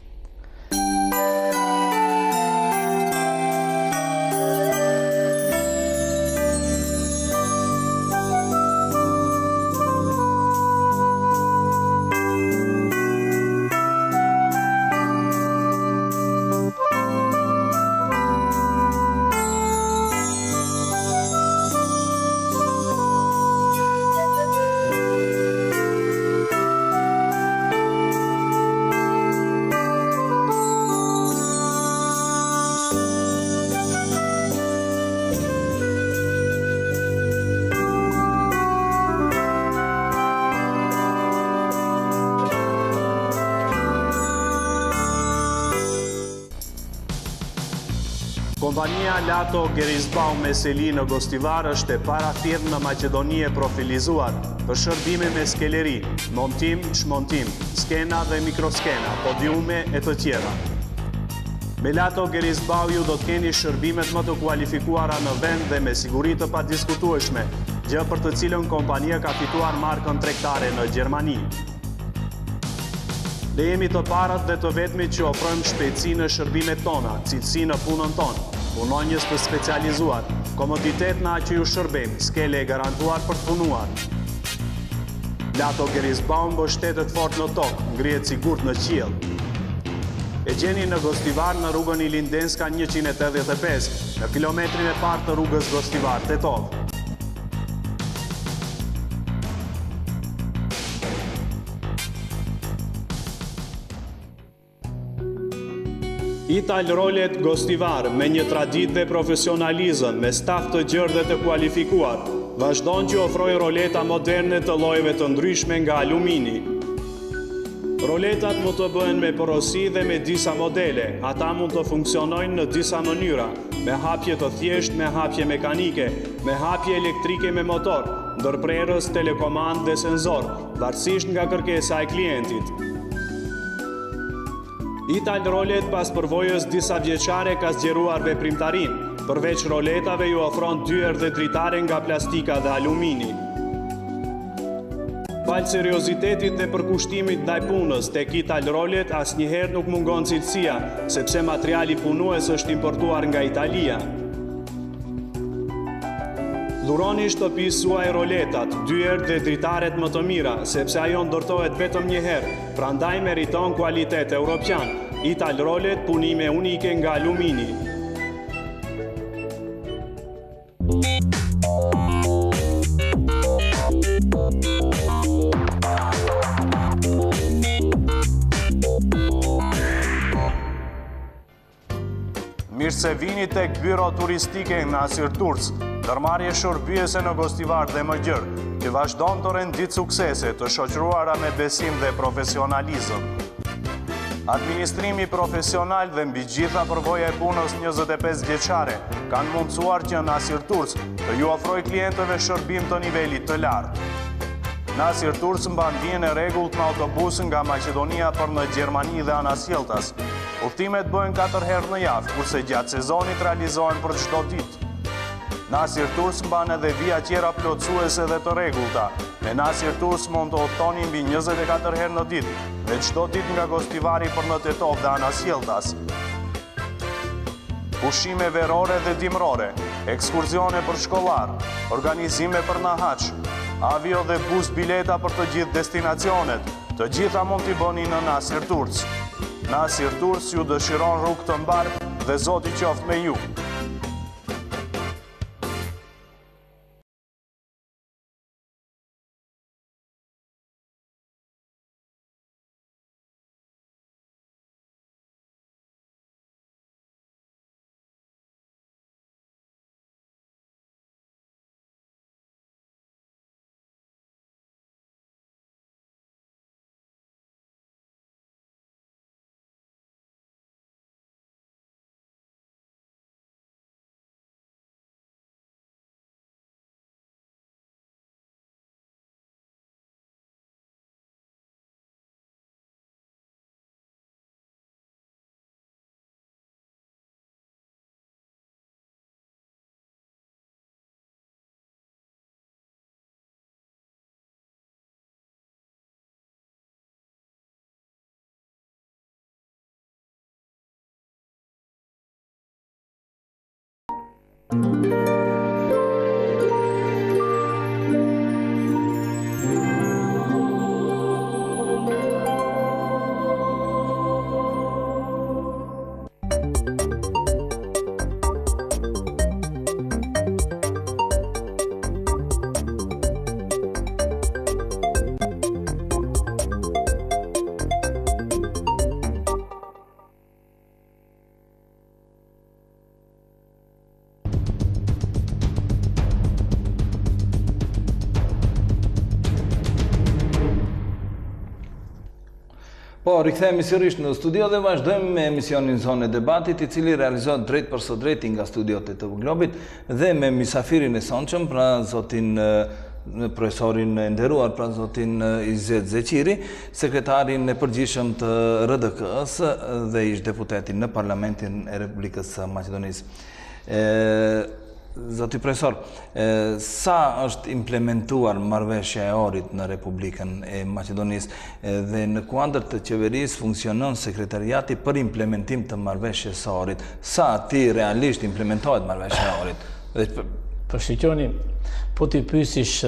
Kompania Lato Gerizbau me seli në Gostivar është e para firmë në Maqedoni e profilizuar për shërbime me skeleri, montim, shmontim, skena dhe mikroskena, podiume e të tjera. Me Lato Gerizbau ju do të keni shërbimet më të kualifikuara në vend dhe me siguri të padiskutueshme, gjë për të cilën kompania ka fituar markën tregtare në Gjermani. Ne jemi të parët dhe të vetmit që ofrojmë shpejtësi në shërbimet tona, cilësi në punën tonë, punonjës të specializuar, komoditet në që ju shërbejmë, skele e garantuar për të punuar. Lato Gerizbau mbështetet fort në tokë, ngrihet sigurt në qiell. E gjeni në Gostivar në rrugën Ilindenska njëqind e tetëdhjetë e pesë, në kilometrin e parë të rrugës Gostivar-Tetov. Ital Rolet Gostivar, me një traditë dhe profesionalizëm, me staf të gjerë dhe të kualifikuar, vazhdon që ofroj roleta moderne të llojeve të ndryshme nga alumini. Roletat mund të bëhen me porosi dhe me disa modele, ata mund të funksionojnë në disa mënyra, me hapje të thjesht, me hapje mekanike, me hapje elektrike me motor, ndërprerës, telekomand dhe senzor, varësisht nga kërkesa e klientit. Ital Rolet pas përvojës disa vjeçare ka zgjeruar veprimtarin, përveç roletave ju ofron dyer dhe dritare nga plastika dhe alumini. Falë seriozitetit dhe përkushtimit ndaj punës tek Ital Rolet asnjëherë nuk mungon cilësia, sepse materiali punues është importuar nga Italia. Dhuroni shtëpisë suaj roletat, dyer dhe dritaret më të mira, sepse ajo ndërtohet vetëm një herë, prandaj meriton kualitet europian. Ital Rolet, punime unike nga alumini. Mirë se vini tek byro turistike në Asir Turc, ndërmarrje shërbyese në Gostivar dhe më gjërë, që vazhdon të rendit suksese të shoqëruara me besim dhe profesionalizëm. Administrimi profesional dhe mbi gjitha përvoja e punës njëzet e pesë vjeçare kanë mundësuar që Nasir Turc të ju ofroj klientëve shërbim të nivelit të lartë. Nasir Turc mban vjen e rregullt me autobusën nga Maqedonia për në Gjermani dhe Anasjeltas. Udhëtimet bëhen katër herë në javë, kurse gjatë sezonit realizohen për çdo ditë. Nasir Turc mban edhe vija tjera plotësuese dhe të rregullta. Me Nasir Turc mund të udhtoni mbi njëzet e katër herë në ditë dhe çdo ditë nga Gostivari për në Tetov dhe Anasjeltas. Pushime verore dhe dimrore, ekskursione për shkollar, organizime për në haç, avio dhe bus bileta për të gjithë destinacionet, të gjitha mund t'i bëni në Nasir Turc. Nasir Turc ju dëshiron rrugë të mbarë dhe Zoti qoftë me ju. Po, rikthehemi sërish në studio dhe vazhdojmë me emisionin Zonë e Debatit, i cili realizohet drejt për së drejti nga studiot e T V Globit dhe me misafirin e sonqëm, pra zotin profesorin e nderuar, pra zotin Izet Zeqiri, sekretarin e përgjithshëm të R D K-s dhe ish deputetin në Parlamentin e Republikës së Maqedonisë. Zoti profesor, sa është implementuar marrëveshja e orit në Republikën e Maqedonisë dhe në kuadër të qeverisë funksionon sekretariati për implementim të marrëveshjes së orit? Sa aty realisht implementohet marrëveshja e orit? Përshqyqoni, po t'i pyesish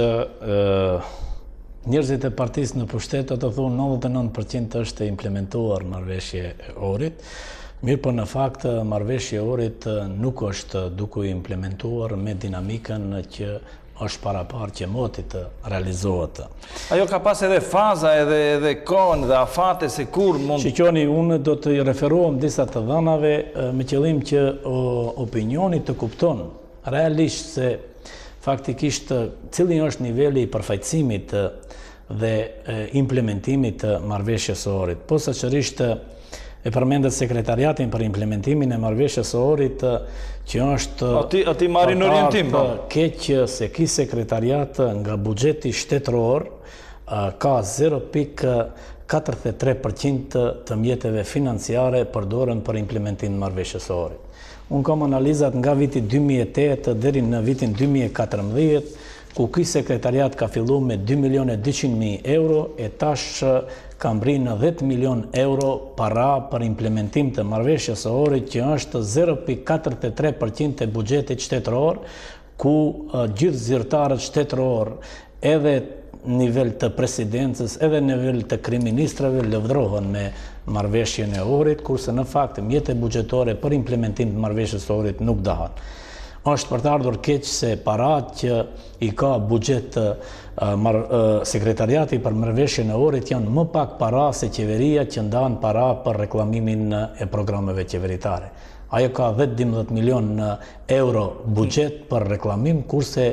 njerëzit e partisë në pushtet, do të thonë nëntëdhjetë e nëntë përqind është e implementuar marrëveshje e orit. Mirë, po në fakt marrëveshja e orit nuk është duke implementuar me dinamikën që është paraparë që moti të realizohet. Ajo ka pas edhe faza edhe edhe kohën dhe afate se kur mund... Shikoni, unë do të referohem disa të dhënave me qëllim që opinioni të kupton realisht se faktikisht cili është niveli i përfaqësimit dhe implementimit të marrëveshjes së orit. Posaçërisht e përmendet sekretariatin për implementimin e marrëveshjes së orit që është ati marrin orientim keq se ky sekretariat nga buxheti shtetëror ka zero pikë katërdhjetë e tre përqind të mjeteve financiare përdoren për implementimin e marrëveshjes së orit. Unë kam analizat nga viti dy mijë e tetë deri në vitin dy mijë e katërmbëdhjetë, ku ky sekretariat ka filluar me dy milionë e dyqind mijë euro e tash ka mbri në dhjetë milion euro para për implementim të marrëveshjes së orit që është zero pikë katërdhjetë e tre përqind të buxhetit shtetëror, ku gjithë zyrtarët shtetëror edhe nivel të presidencës edhe nivel të kryeministrave lëvdrohen me marrëveshjen e orit, kurse në fakt mjetet buxhetore për implementim të marrëveshjes së orit nuk dahen. Është për të ardhur keq se parat që i ka buxhet sekretariati për marrëveshjen e orit janë më pak para se qeveria që ndan para për reklamimin e programeve qeveritare. Ajo ka dhjetë deri në dymbëdhjetë milion euro buxhet për reklamim, kurse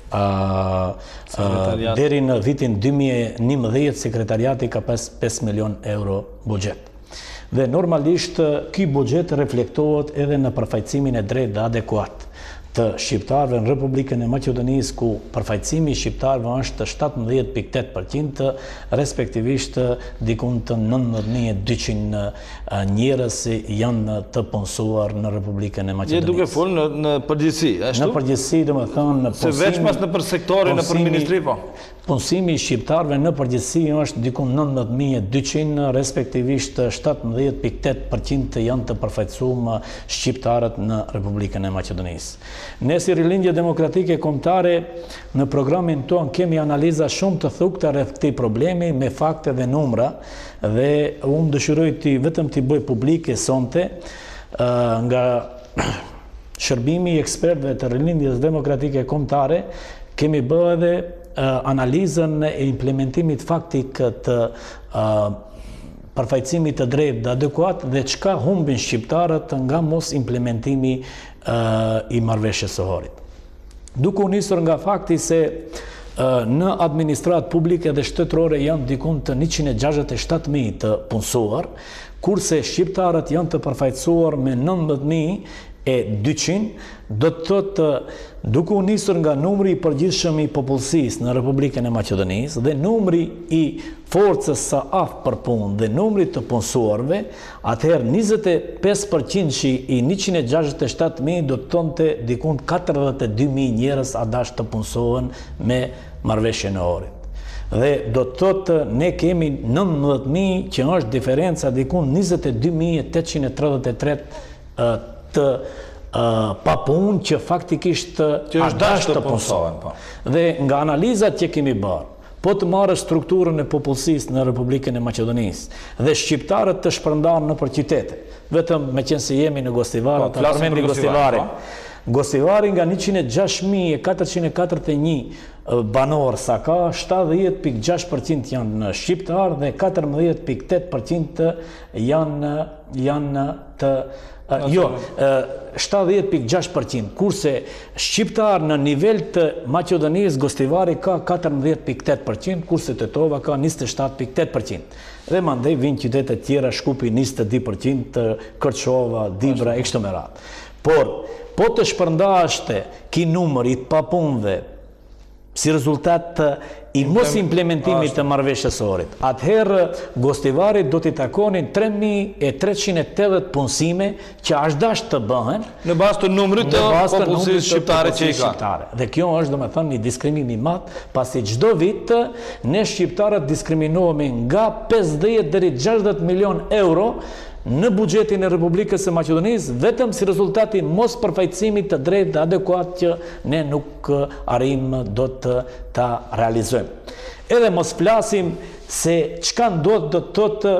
deri në vitin dy mijë e njëmbëdhjetë sekretariati ka pesë milion euro buxhet. Dhe normalisht ky buxhet reflektohet edhe në përfaqësimin e drejtë dhe adekuat të shqiptarëve në Republikën e Maqedonisë, ku përfaqësimi i shqiptarëve është shtatëmbëdhjetë pikë tetë përqind, respektivisht dikun të nëntëdhjetë mijë e dyqind njerëz janë të punësuar në Republikën e Maqedonisë. Je duke folur në, në përgjithësi, ashtu? Në përgjithësi, domethënë, se vetëm në për sektorin, në për ministri, po. Punësimi i shqiptarëve në përgjithësi është dikun nëntëdhjetë mijë e dyqind, respektivisht shtatëmbëdhjetë pikë tetë përqind janë të përfaqësuar shqiptarët në Republikën e Maqedonisë. Ne si Rilindje Demokratike Kombëtare në programin tonë kemi analiza shumë të thukta rreth këtij problemi me fakte dhe numra, dhe unë dëshiroj të vetëm t'i bëj publike sonte nga shërbimi i ekspertëve të Rilindjes Demokratike Kombëtare kemi bërë edhe analizën e implementimit faktik të përfaqësimit të drejtë dhe adekuat dhe çka humbin shqiptarët nga mos implementimi i marrëveshjes së Ohrit. Duke u nisur nga fakti se në administratë publike dhe shtetërore janë dikun të njëqind e gjashtëdhjetë e shtatë mijë të punësuar, kurse shqiptarët janë të përfaqësuar me nëntëdhjetë mijë e dyqind, do të thotë duke u nisur nga numri i përgjithshëm i popullsisë në Republikën e Maqedonisë dhe numri i forcës së aftë për punë dhe numri të punësuarve, atëherë njëzet e pesë përqind i njëqind e gjashtëdhjetë e shtatë mijë do të tonte dikun katërdhjetë e dy mijë njerëz adash të punësohen me marrëveshjen e Ohrit. Dhe do të thotë ne kemi nëntëdhjetë mijë që është diferenca dikun njëzet e dy mijë e tetëqind e tridhjetë e tre të pa punë që faktikisht adash të punësohen. Dhe nga analizat që kemi bërë, po të marrë strukturën e popullsisë në Republikën e Maqedonisë dhe shqiptarët të shpërndarë në për qytete, vetëm me qenë se jemi në Gostivar, të përmendi Gostivarin. Gostivari nga njëqind e gjashtëdhjetë mijë e katërqind e katërdhjetë e një banor sa ka, shtatëdhjetë pikë gjashtë përqind janë shqiptarë dhe katërmbëdhjetë pikë tetë përqind janë janë të jo, shtatëdhjetë pikë gjashtë përqind, kurse shqiptar në nivel të Maqedonisë Gostivari ka katërmbëdhjetë pikë tetë përqind, kurse Tetova ka njëzet e shtatë pikë tetë përqind. Dhe mandej vinë qytetet tjera, Shkupi njëzet e dy përqind, Kërçova, Dibra, e kështu me radhë. Por, po të shpërndashte ki numërit pa punëve si rezultat i mos implementimit të marrëveshjes së Ohrit, atëherë Gostivari do t'i takonin tre mijë e treqind e tetëdhjetë punësime që është dash të bëhen në bazë të numrit të popullsisë shqiptare që i ka. Dhe kjo është domethënë një diskrimim i madh, pasi çdo vit ne shqiptarët diskriminohemi nga pesëdhjetë deri gjashtëdhjetë milion euro në buxhetin e Republikës së Maqedonisë, vetëm si rezultati mos përfaqësimit të drejtë dhe adekuat që ne nuk arrim do të ta realizojmë. Edhe mos flasim se çka ndodh do të thotë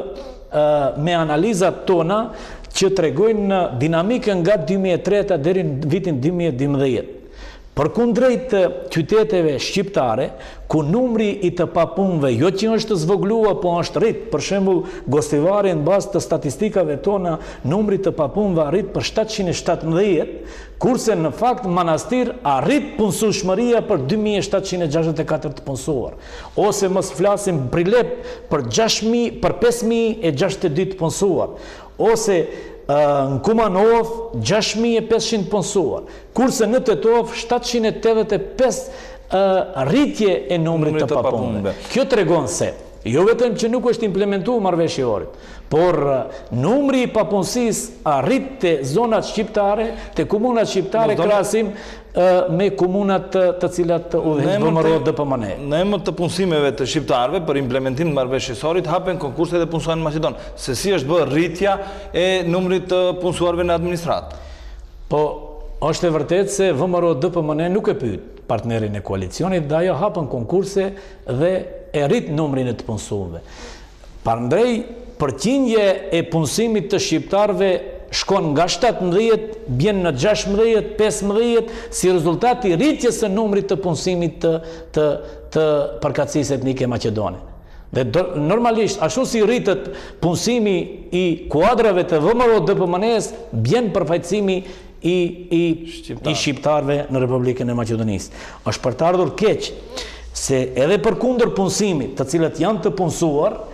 me analizat tona që tregojnë dinamikën nga dy mijë e tre deri në vitin dy mijë e dymbëdhjetë. Përkundrejt qyteteve shqiptare, ku numri i të papunëve jo që është zvogluar, po është rrit, për shembull Gostivari në bazë të statistikave tona, numri të papunëve arrit për shtatëqind e shtatëmbëdhjetë, kurse në fakt Manastir arrit punësueshmëria për dy mijë e shtatëqind e gjashtëdhjetë e katër të punësuar, ose mos flasim Prilep për gjashtë mijë për pesë mijë e gjashtëdhjetë e dy të punësuar, ose në Kumanov gjashtë mijë e pesëqind punësuar, kurse në Tetov shtatëqind e tetëdhjetë e pesë rritje e numrit të papunëve. Kjo tregon se jo vetëm që nuk është implementuar marrëveshja e Ohrit, por numri i papunësisë arrit te zonat shqiptare, te komunat shqiptare krahasim me komunat të cilat udhëheqin vëmërohet D P M N. Në emër të punësimeve të shqiptarëve për implementim të marrëveshjes së Ohrit hapen konkurse dhe punësohen në Maqedon. Se si është bërë rritja e numrit të punësuarve në administratë? Po, është e vërtetë se vëmërohet D P M N nuk e pyet partnerin e koalicionit dhe ajo hapën konkurse dhe e rrit numrin e të punësuarve. Prandaj, përqindja e punësimit të shqiptarëve shkon nga shtatëmbëdhjetë, bjen në gjashtëmbëdhjetë, pesëmbëdhjetë, si rezultat i rritjes së numrit të punësimit të, të, të përkatësisë etnike maqedone. Dhe do, normalisht, ashtu si rritet punësimi i kuadrave të vëmërohet D P M N-s, bjen përfaqësimi i, i, Shqiptar. i shqiptarve në Republikën e Maqedonisë. Është për të ardhur keq se edhe përkundër punësimit, të cilët janë të punësuar,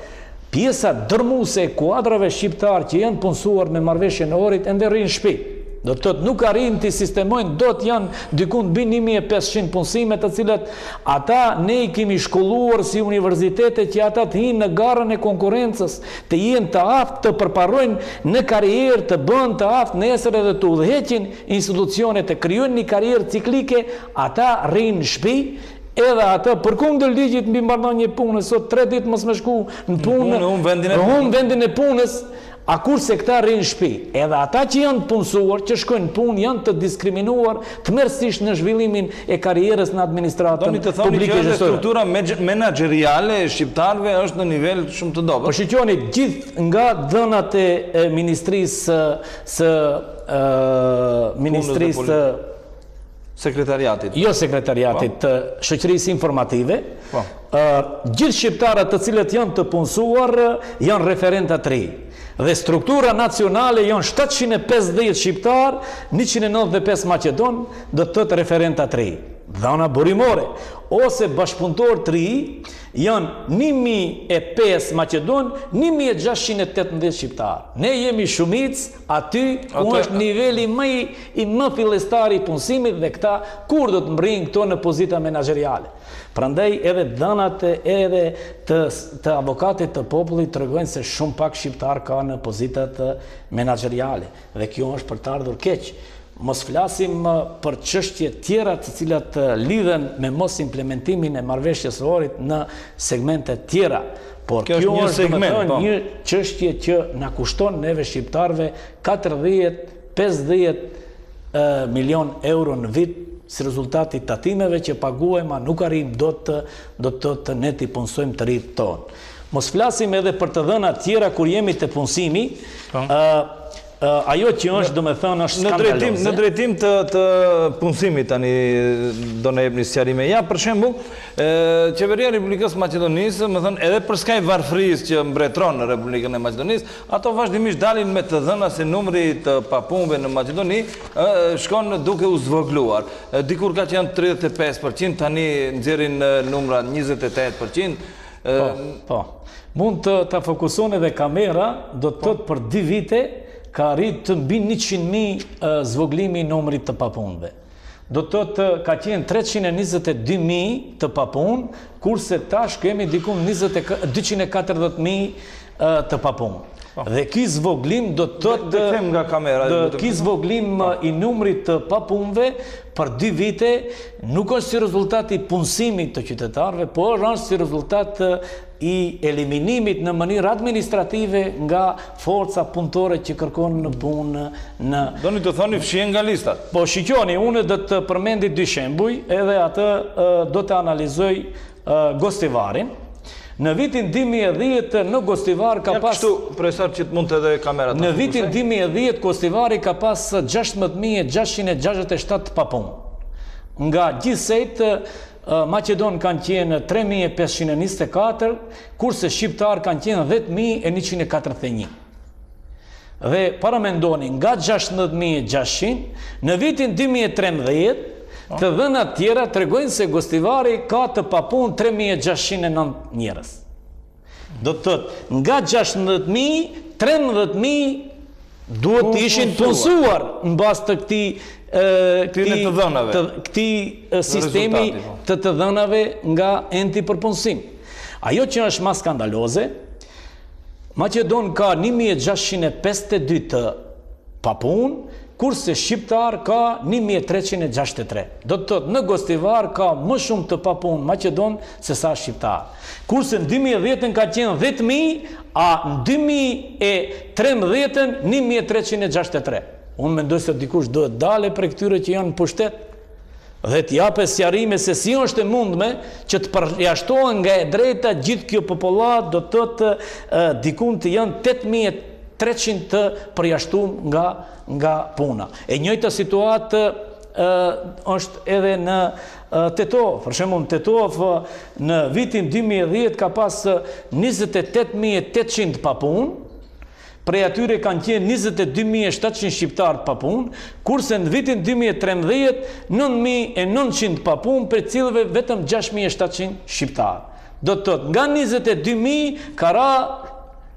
Pjesa dërmuese e kuadrave shqiptar që janë punësuar me marrëveshjen e orit ende rrinë në shtëpi. Do të thotë nuk arrin të sistemojnë, do të janë diku mbi një mijë e pesëqind punësime të cilat ata ne i kemi shkolluar si universitete që ata të hinë në garën e konkurrencës, të jenë të aftë të përparojnë në karrierë, të bënë të aftë nesër edhe të udhëheqin institucione, të krijojnë një karrierë ciklike, ata rrinë në shtëpi. Edhe atë përkundër ligjit mbi marrëdhënie pune, sot tre ditë mos më shku në punë, humb vendin e punës. A kurse këta rrinë shpi, edhe ata që janë punësuar, që shkojnë në punë, janë të diskriminuar të mërësisht në zhvillimin e karierës në administratën publike gjestore. Doni të thoni që struktura menaxheriale e shqiptarëve është në nivel shumë të dobët. Po shikoni, gjithë nga dhënat e ministrisë së ministrisë sekretariatit. Jo sekretariatit, të shoqërisë informative. Gjithë shqiptarët të cilët janë të punësuar janë referenta të ri. Dhe struktura nacionale janë shtatëqind e pesëdhjetë shqiptar, njëqind e nëntëdhjetë e pesë maqedon, do të thotë referenta të ri. Dhana burimore ose bashkëpunëtor të ri janë një mijë e pesë maqedon, një mijë e gjashtëqind e tetëmbëdhjetë shqiptar. Ne jemi shumicë aty ku është niveli më i më fillestar i punësimit dhe këta kur do të mbërrijnë këto në pozita menaxheriale. Prandaj edhe dhënat edhe të, të avokatit të popullit tregojnë se shumë pak shqiptar ka në pozitat menaxheriale dhe kjo është për të ardhur keq. Mos flasim për çështje tjera të cilat lidhen me mos implementimin e marrëveshjes së orit në segmente tjera. Por kjo, kjo është segment, një çështje që na kushton neve shqiptarëve katërdhjetë pesëdhjetë milion euro në vit si rezultati tatimeve që paguajmë, nuk arrim do të do të, të ne të punësojmë të rritë tonë. Mos flasim edhe për të dhëna tjera kur jemi të punësimi, uh, uh, ajo që është do me thënë është skandaloze. Në drejtim të, të punësimit tani do në jepni sqarime. Ja, për shembull, qeveria e Republikës Maqedonisë, më thënë, edhe për skaj varfërisë që mbretron në Republikën e Maqedonisë, ato vazhdimisht dalin me të dhëna se numri të papunëve në Maqedoni shkon duke u zvogluar. Dikur ka që janë tridhjetë e pesë përqind, tani nxjerrin numra njëzet e tetë përqind. Po, po. Mund të ta fokuson edhe kamera, do të thotë për dy vite ka arrit të mbi njëqind mijë zvoglimi i numrit të papunëve. Do të thotë ka qenë treqind e njëzet e dy mijë të papunë, kurse tash kemi diku dyqind e katërdhjetë mijë të papunë. Dhe ky zvoglim do të thotë nga kamera, ky zvoglim i numrit të papunëve për dy vite nuk është si rezultat i punësimit të qytetarëve, por është si rezultat i eliminimit në mënyrë administrative nga forca punëtore që kërkon në punë në... Doni të thoni fshien nga listat? Po shikoni, unë do të përmendi dy shembuj, edhe atë do të analizoj Gostivarin. Në vitin dy mijë e dhjetë në Gostivar ka pas... Kështu, profesor, që të mund të edhe kamera të... Në vitin dy mijë e dhjetë Gostivari ka pas gjashtëdhjetë mijë e gjashtëqind e gjashtëdhjetë e shtatë papunë. Nga gjithsejt, Maqedon kanë qenë tre mijë e pesëqind e njëzet e katër, kurse Shqiptar kanë qenë dhjetë mijë e njëqind e katërdhjetë e një. Dhe para mendoni, nga gjashtëdhjetë mijë e gjashtëqind, në vitin dy mijë e trembëdhjetë, të dhënat tjera tregojnë se Gostivari ka të papunë tre mijë e gjashtëqind e nëntë njerëz. Do të thotë, nga gjashtëdhjetë mijë, trembëdhjetë mijë duhet të ishin punësuar në bazë të këtij këtij sistemi të të dhënave nga enti për punësim. Ajo që është më skandaloze, Maqedon ka një mijë e gjashtëqind e pesëdhjetë e dy të papunë, kurse Shqiptar ka një mijë e treqind e gjashtëdhjetë e tre. Do të thotë, në Gostivar ka më shumë të papunë Maqedon se sa Shqiptar. Kurse në dy mijë e dhjetë ka qenë dhjetë mijë, a në dy mijë e trembëdhjetë një mijë e treqind e gjashtëdhjetë e tre. Unë mendoj se dikush duhet dale për këtyre që janë në pushtet dhe t'jape sqarime se si është e mundme që të përjashtohen nga e drejta gjithë kjo popullat, do të thotë dikun të janë tetë mijë e treqind të përjashtuar nga nga puna. E njëjta situatë është edhe në Tetov. Për shembull, në Tetov në vitin dy mijë e dhjetë ka pas njëzet e tetë mijë e tetëqind papunë. Prej atyre kanë qenë njëzet e dy mijë e shtatëqind shqiptar papunë, kurse në vitin dy mijë e trembëdhjetë nëntë mijë e nëntëqind papunë, për cilëve vetëm gjashtë mijë e shtatëqind shqiptar. Do të thotë, nga njëzet e dy mijë ka ra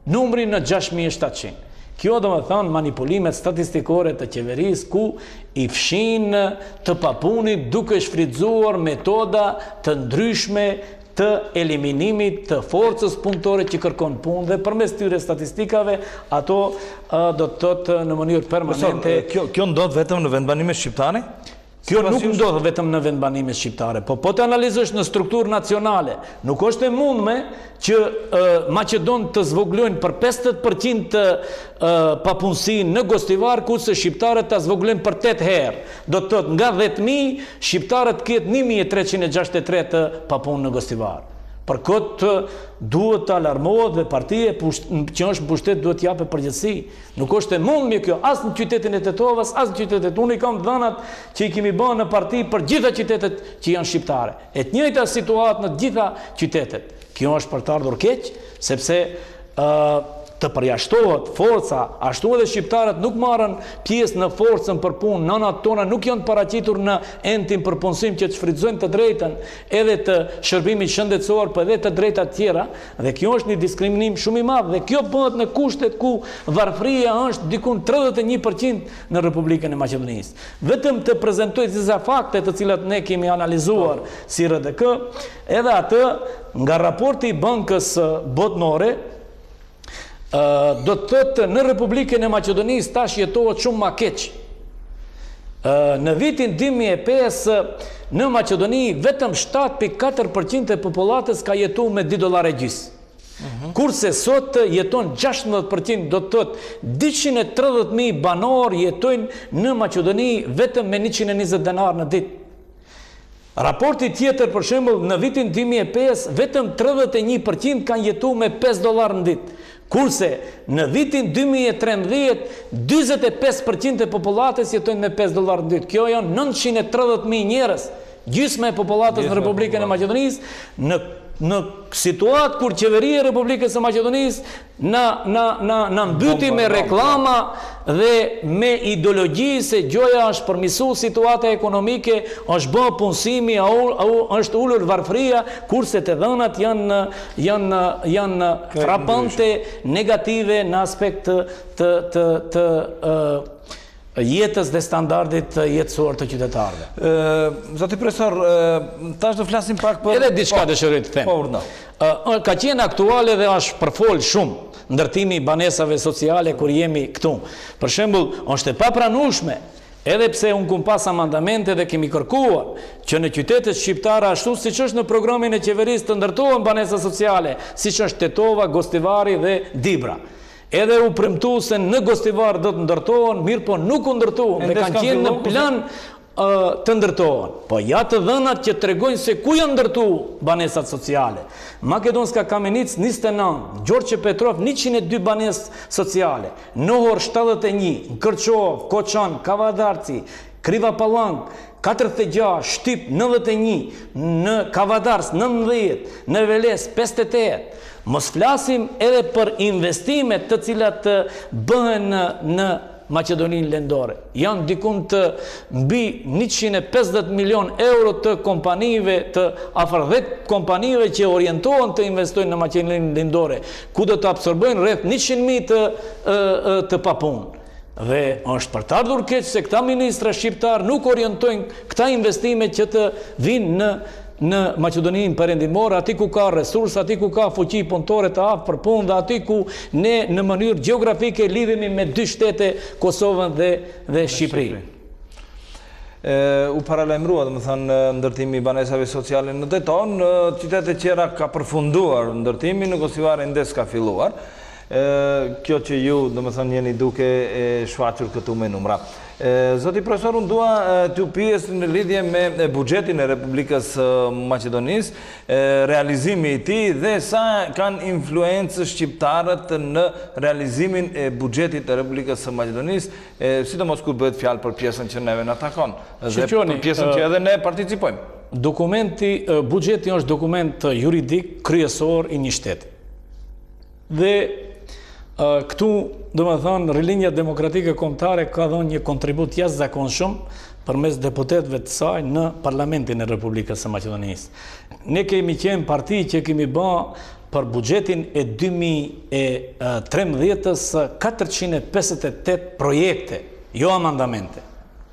numri në gjashtë mijë e shtatëqind. Kjo do më thonë manipulimet statistikore të qeverisë ku i fshin të papunit duke shfrytzuar metoda të ndryshme të eliminimit të forcës punëtore që kërkon punë dhe përmes tyre statistikave ato uh, do të thotë në mënyrë permanente. Kjo, kjo ndodh vetëm në vendbanime shqiptare? Kjo nuk ndodh vetëm në vendbanime shqiptare, po po të analizosh në strukturë nacionale, nuk është e mundme që uh, Maqedon të zvoglojnë për pesëdhjetë përqind të uh, papunësi në gostivar, kurse shqiptarët të zvoglojnë për tetë herë. Do të thotë nga dhjetë mijë, shqiptarët ketë një mijë e treqind e gjashtëdhjetë e tre të papunë në gostivar. Për këtë duhet të alarmohet dhe partije që është pushtet duhet t'jape përgjegjësi. Nuk është e mundme kjo as në qytetin e Tetovës, as në qytetet. Unë i kam dhënat që i kemi bërë në parti për gjitha qytetet që janë shqiptare. E të njëjta situatë në gjitha qytetet. Kjo është për të ardhur keq, sepse uh, të përjashtohet forca, ashtu edhe shqiptarët nuk marrën pjesë në forcën për punë, nënat tona nuk janë paraqitur në entin për punësim që të shfrytëzojnë të drejtën edhe të shërbimit shëndetësor, por edhe të drejta të tjera, dhe kjo është një diskriminim shumë i madh dhe kjo bëhet në kushtet ku varfëria është diku tridhjetë e një përqind në Republikën e Maqedonisë. Vetëm të prezantoj disa fakte të cilat ne kemi analizuar si R D K, edhe atë nga raporti i Bankës Botnore, Uh, do të thotë në Republikën e Maqedonisë tash jetohet shumë ma keq. Uh, në vitin dy mijë e pesë në Maqedoni vetëm shtatë pikë katër përqind e popullatës ka jetuar me dy dollar e gjys. Uh-huh. Kurse sot jeton gjashtëdhjetë përqind, do të thotë dyqind e tridhjetë mijë banor jetojnë në Maqedoni vetëm me njëqind e njëzet denar në ditë. Raporti tjetër, për shembull, në vitin dy mijë e pesë vetëm tridhjetë e një përqind kanë jetuar me pesë dollar në ditë. Kurse në vitin dy mijë e trembëdhjetë dyzet e pesë përqind e popullatës jetojnë me pesë dollar në ditë. Kjo janë nëntëqind e tridhjetë mijë njerëz, gjysmë e popullatës në Republikën e Maqedonisë, në në situatë kur qeveria e Republikës së Maqedonisë na na na na mbyti me reklama dhe me ideologji se gjoja është përmirësuar situata ekonomike, është bë punësimi, është ulur varfëria, kurse të dhënat janë janë janë frapante negative në aspekt të të të, të uh, jetës dhe standardit jetësor të qytetarëve. Zoti profesor, tash do flasim pak për... Edhe diçka dëshiroj të them. Po, urna. Ka qenë aktuale dhe është përfol shumë ndërtimi i banesave sociale kur jemi këtu. Për shembull, është e papranueshme, edhe pse unë kum pas amandamente dhe kemi kërkuar që në qytetet shqiptare ashtu siç është në programin e qeverisë të ndërtohen banesa sociale, siç është Tetova, Gostivari dhe Dibra. Edhe u premtu se në Gostivar do të ndërtohen, mirë po nuk u ndërtohen, dhe kanë qenë në plan uh, të ndërtohen. Po ja të dhënat që tregojnë se ku janë ndërtu banesat sociale. Makedonska Kamenic njëzet e nëntë, Gjorqe Petrov njëqind e dy banesë sociale, Nohor shtatëdhjetë e një, Kërçov, Koçan, Kavadarci, Kriva Pallank, katërdhjetë e gjashtë, Shtyp nëntëdhjetë e një, në Kavadars nëntëdhjetë, në Veles pesëdhjetë e tetë. Mos flasim edhe për investimet të cilat bëhen në Maqedoninë Lindore. Janë dikun të mbi njëqind e pesëdhjetë milion euro të kompanive, të afër dhjetë kompanive që orientohen të investojnë në Maqedoninë Lindore, ku do të absorbojnë rreth njëqind mijë të, të papunë. Dhe është për të ardhur keq se këta ministra shqiptar nuk orientojnë këta investime që të vinë në në Maqedoninë Perëndimore, aty ku ka resursa, aty ku ka fuqi punëtore të aftë për punë dhe aty ku ne në mënyrë gjeografike lidhemi me dy shtete, Kosovën dhe dhe Shqipërinë. E, u paralajmërua, dhe më thënë, ndërtimi i banesave sociale në Teton, në qytetet tjera ka përfunduar ndërtimi, në Gostivar ndes ka filluar. E, kjo që ju, dhe më thënë, jeni duke e shfaqur këtu me numra. E, Zoti profesor, unë dua t'ju pyes në lidhje me buxhetin e Republikës Maqedonisë, realizimi i tij dhe sa kanë influencë shqiptarët në realizimin e buxhetit të Republikës së Maqedonisë, sidomos kur bëhet fjalë për pjesën që neve na takon dhe për pjesën që edhe ne participojmë. Dokumenti, buxheti është dokument juridik kryesor i një shteti. Dhe Uh, këtu, do më thënë, Rilinja Demokratike Kombëtare ka dhënë një kontribut jashtëzakonshëm përmes deputetëve të saj në Parlamentin e Republikës së Maqedonisë. Ne kemi qenë parti që kemi bë për buxhetin e dy mijë e trembëdhjetës katërqind e pesëdhjetë e tetë projekte, jo amandamente,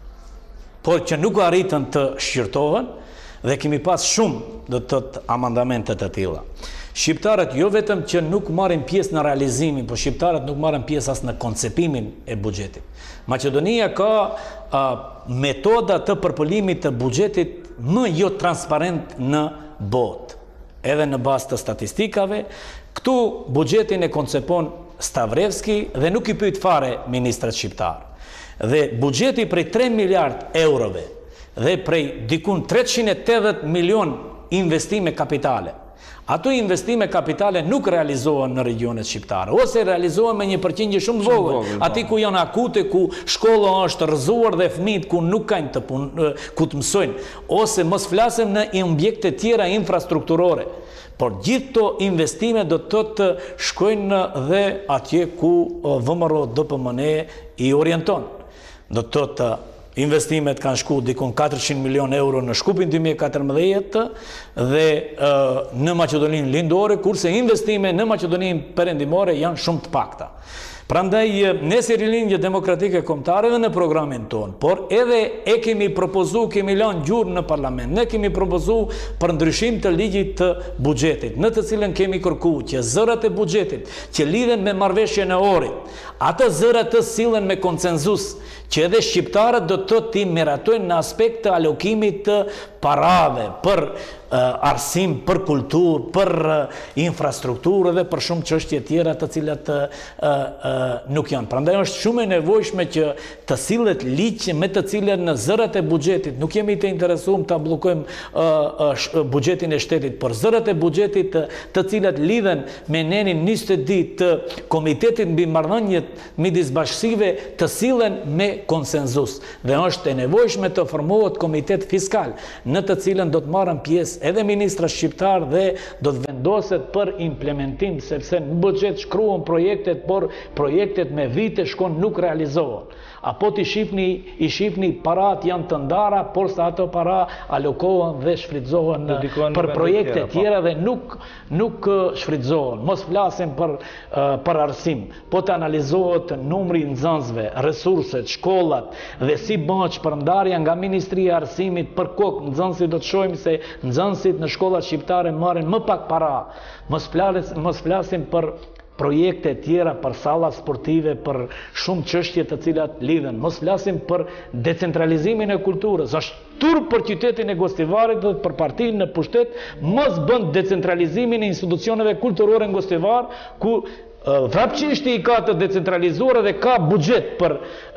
por që nuk arritën të shqyrtohen dhe kemi pas shumë dhe të të amandamentet të tilla. Shqiptarët jo vetëm që nuk marrin pjesë në realizimin, por shqiptarët nuk marrin pjesë as në koncepimin e buxhetit. Maqedonia ka a, metoda të përpullimit të buxhetit më jo transparent në botë, edhe në bazë të statistikave. Këtu buxhetin e koncepon Stavrevski dhe nuk i pyet fare ministrat shqiptar. Dhe buxheti prej tre miliard eurove dhe prej dikun treqind e tetëdhjetë milion investime kapitale. Ato investime kapitale nuk realizohen në regionet shqiptare, ose realizohen me një përqindje shumë vogël, aty ku janë akute, ku shkolla është rrëzuar dhe fëmijët ku nuk kanë të punë, ku të mësojnë, ose mos flasim në objekte tjera infrastrukturore. Por gjithë to investime do të të shkojnë dhe atje ku V M R O D P M N E i orienton. Do të të investimet kanë shku dikun katërqind milion euro në Shkupin dy mijë e katërmbëdhjetë dhe uh, në Maqedoninë Lindore, kurse investime në Maqedoninë Perëndimore janë shumë të pakta. Prandaj, ne si Rilindje Demokratike Kombëtare dhe në programin tonë, por edhe e kemi propozu, kemi lanë gjurë në parlament, ne kemi propozu për ndryshim të ligjit të buxhetit, në të cilën kemi kërku që zërat e buxhetit që lidhen me marrëveshjen e orit, ato zërat të sillen me konsenzus, që edhe shqiptarët do të t'i miratojnë në aspekt të alokimit të parave për uh, arsim, për kulturë, për uh, infrastrukturë dhe për shumë çështje tjera të cilat uh, uh, nuk janë. Prandaj është shumë e nevojshme që të sillet ligj me të cilën në zërat e buxhetit, nuk jemi të interesuar ta bllokojmë uh, uh, buxhetin e shtetit, por zërat e buxhetit të, të cilat lidhen me nenin njëzet ditë të komitetit mbi marrëdhëniet midis bashkësive të sillen me konsenzus. Dhe është e nevojshme të formohet komitet fiskal në të cilën do të marrën pjesë edhe ministra shqiptar dhe do të vendoset për implementim, sepse në buxhet shkruan projektet, por projektet me vite shkon nuk realizohen. Apo të shifni, i shifni parat janë të ndara, por sa ato para alokohen dhe shfrytëzohen për projekte tjera dhe nuk, nuk shfrytëzohen. Mos flasim për, uh, për arsim, po të analizohet numri nxënësve, resurset, shkollat dhe si bëhet shpërndarja nga Ministria e Arsimit për kokë nxënësit. Do të shohim se nxënësit në shkollat shqiptare marrin më pak para. Mos flasim, mos flasim për projekte tjera, për salla sportive, për shumë çështje të cilat lidhen. Mos flasim për decentralizimin e kulturës. Është turp për qytetin e Gostivarit dhe për partinë në pushtet, mos bën decentralizimin e institucioneve kulturore në Gostivar, ku vrapçishti i ka të decentralizuar dhe ka buxhet për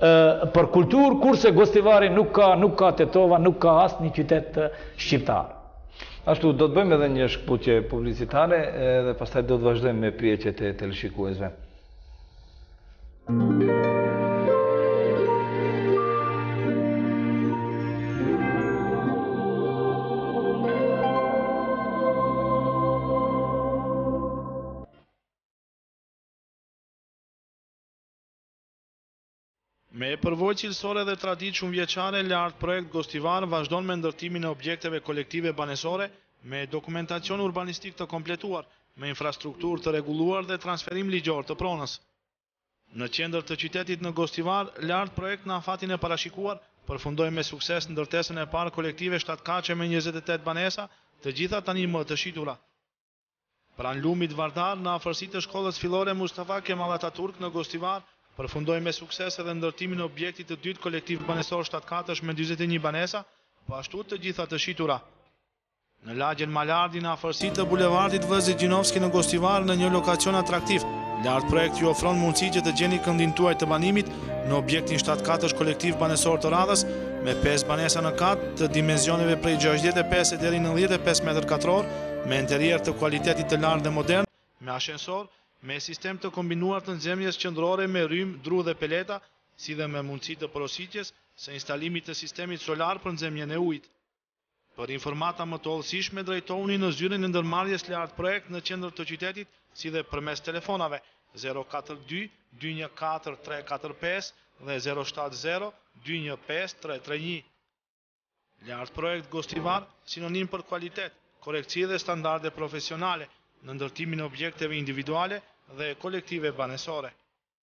për kulturë, kurse Gostivari nuk ka nuk ka tetova, nuk ka asnjë qytet shqiptar. Ashtu, do të bëjmë edhe një shkputje publicitare dhe pastaj do të vazhdojmë me pyetjet e teleshikuesve. Me përvojë cilësore dhe traditë shumë vjeçare, Lart Projekt Gostivar vazhdon me ndërtimin e objekteve kolektive banesore me dokumentacion urbanistik të kompletuar, me infrastrukturë të rregulluar dhe transferim ligjor të pronës. Në qendër të qytetit në Gostivar, Lart Projekt në afatin e parashikuar përfundoi me sukses ndërtesën e parë kolektive shtatkaqe me njëzet e tetë banesa, të gjitha tani më të shitura. Pranë lumit Vardar, në afërsitë të shkollës fillore Mustafa Kemal Ataturk në Gostivar, përfundoi me sukses edhe ndërtimin e objektit të dytë kolektiv banesor shtatkatësh me dyzet e një banesa, po ashtu të gjitha të shitura. Në lagjen Malardi, në afërsitë të bulevardit Vëzit Gjinovski në Gostivar, në një lokacion atraktiv, Lart Projekt ju ofron mundësi që të gjeni këndin tuaj të banimit në objektin shtatkatësh kolektiv banesor të radhës, me pesë banesa në kat të dimensioneve prej gjashtëdhjetë e pesë deri në nëntëdhjetë e pesë metër katror, me interier të kualitetit të lartë dhe modern, me ashensor, me sistem të kombinuar të nxemjes qendrore me rrym, dru dhe peleta, si dhe me mundësi të porositjes së instalimit të sistemit solar për nxemjen e ujit. Për informata më të hollësishme, drejtohuni në zyrën e ndërmarrjes Lart Projekt në qendër të qytetit, si dhe përmes telefonave zero katër dy dy një katër tre katër pesë dhe zero shtatë zero dy një pesë tre tre një. Lart Projekt Gostivar, sinonim për kualitet, korektësi dhe standarde profesionale, në ndërtimin e objekteve individuale dhe kolektive banesore.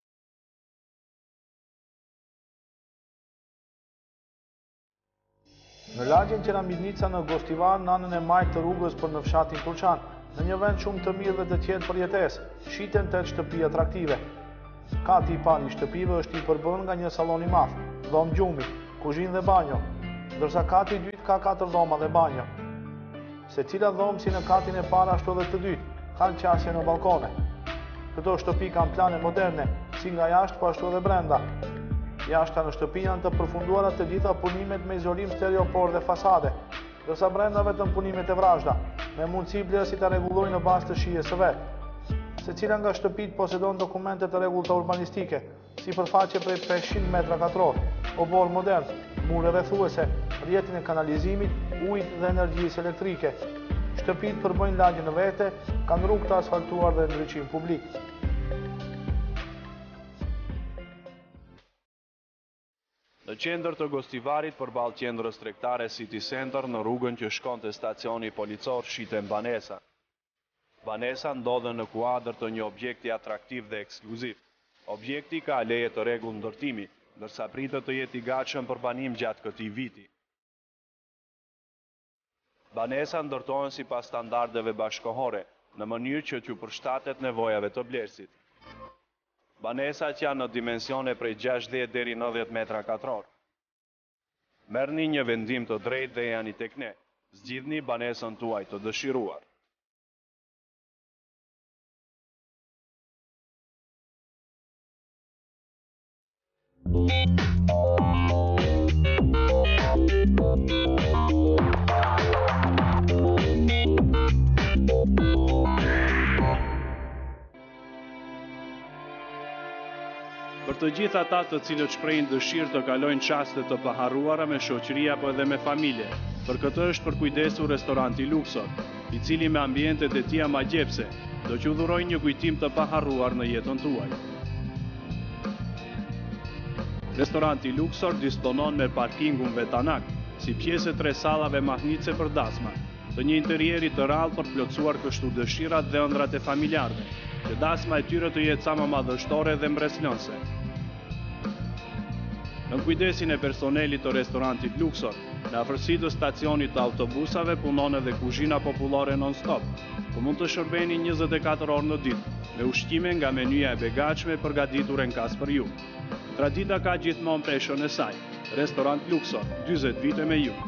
Në lagjen Qeramidnica në Gostivar, në anën e majtë të rrugës për në fshatin Turçan, në një vend shumë të mirë dhe të qetë për jetesë, shiten tetë shtëpi atraktive. Kati i parë i shtëpive është i përbërë nga një sallon i madh, dhomë gjumi, kuzhinë dhe banjo, ndërsa kati i dytë ka katër dhoma dhe banjo. Secila dhomë si në katin e parë ashtu edhe të dytë, kanë qasje në balkone. Këto shtëpi kanë plane moderne, si nga jashtë po ashtu edhe brenda. Jashta në shtëpi janë të përfunduara të gjitha punimet me izolim stereopor dhe fasade, dërsa brenda vetëm punimet e vrazhda, me mundësi vlerësi të rregullojnë në bazë të shijes së vet. Secila nga shtëpit posedon dokumente të rregullta urbanistike, si përfaqe prej pesëqind metra katror, obor modern, mure rrethuese, rrjetin e kanalizimit, ujit dhe energjisë elektrike. Shtëpit përbëjnë lagje në vete, kanë rrugë të asfaltuar dhe ndryqim publik. Në qendër të Gostivarit përballë qendrës tregtare City Center në rrugën që shkon te stacioni policor shiten Banesa. Banesa ndodhen në kuadër të një objekti atraktiv dhe ekskluziv. Objekti ka leje të rregull ndërtimi, ndërsa pritet të jetë i gatshëm për banim gjatë këtij viti. Banesa ndërtohen sipas standardeve bashkëkohore, në mënyrë që t'ju përshtatet nevojave të blerësit. Banesat janë në dimensione prej gjashtëdhjetë deri nëntëdhjetë metra katror. Merrni një vendim të drejtë dhe jani tek ne. Zgjidhni banesën tuaj të dëshiruar. Për të gjithë ata të cilët shprehin dëshirë të kalojnë çaste të paharruara me shoqëri apo edhe me familje, për këtë është përkujdesur restoranti Luxor, i cili me ambientet e tij amagjepse do t'ju dhurojë një kujtim të paharruar në jetën tuaj. Restoranti Luxor disponon me parkingun vetanak, si pjesë tre sallave mahnice për dasma, të një interieri të rrallë për plotësuar kështu dëshirat dhe ëndrat e familjarëve, që dasma e tyre të jetë sa më madhështore dhe mbreslënse. Në kujdesin e personelit të restorantit Luxor, në afërsi të stacionit të autobusave punon edhe kuzhina popullore non-stop, ku mund të shërbeni njëzet e katër orë në ditë, me ushqime nga menyja e begatshme përgatitur e nkas për ju. Tradita ka gjithmonë peshën e saj. Restorant Luxor, dyzet vite me ju.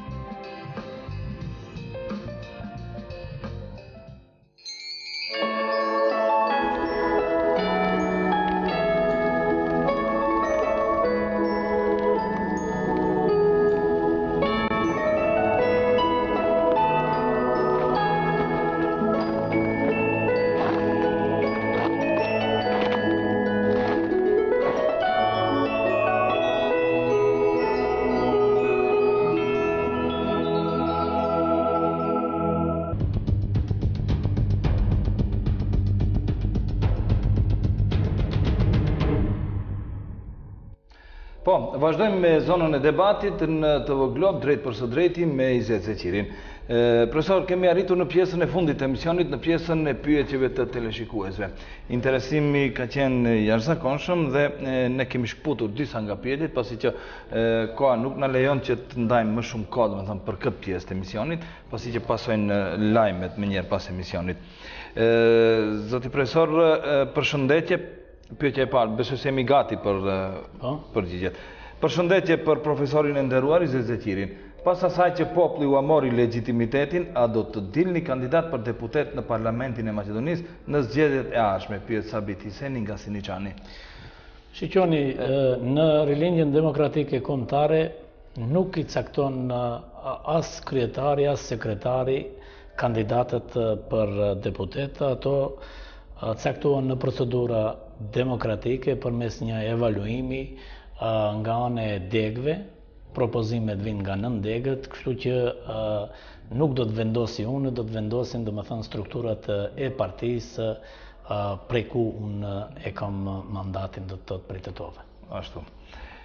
Po, vazhdojmë me zonën e debatit në T V Glob, drejt për së drejti me Izet Zeqirin. Profesor, kemi arritur në pjesën e fundit të emisionit, në pjesën e pyetjeve të teleshikuesve. Interesimi ka qenë jashtëzakonshëm dhe ne kemi shkputur disa nga pyetjet, pasi që koha nuk na lejon që të ndajmë më shumë kohë, domethënë për këtë pjesë të emisionit, pasi që pasojnë lajmet më njëherë pas emisionit. Zoti profesor, përshëndetje. Pyetja e parë, besoj se jemi gati për përgjigjet. Përshëndetje për profesorin e nderuar Izet Zeqirin. Pas asaj që populli u mori legitimitetin, a do të dilni kandidat për deputet në Parlamentin e Maqedonisë në zgjedhjet e ardhshme? Pyet Sabit Hiseni nga Siniçani. Shikoni, në rilindjen demokratike kombëtare nuk i cakton as kryetari, as sekretari kandidatët për deputet, ato caktohen në procedura demokratike përmes një evaluimi nga ana e degëve, propozimet vinë nga nën degët, kështu që nuk do të vendosi unë, do të vendosin domethënë strukturat e partisë prej ku unë e kam mandatin do të thotë prej tetove. Ashtu.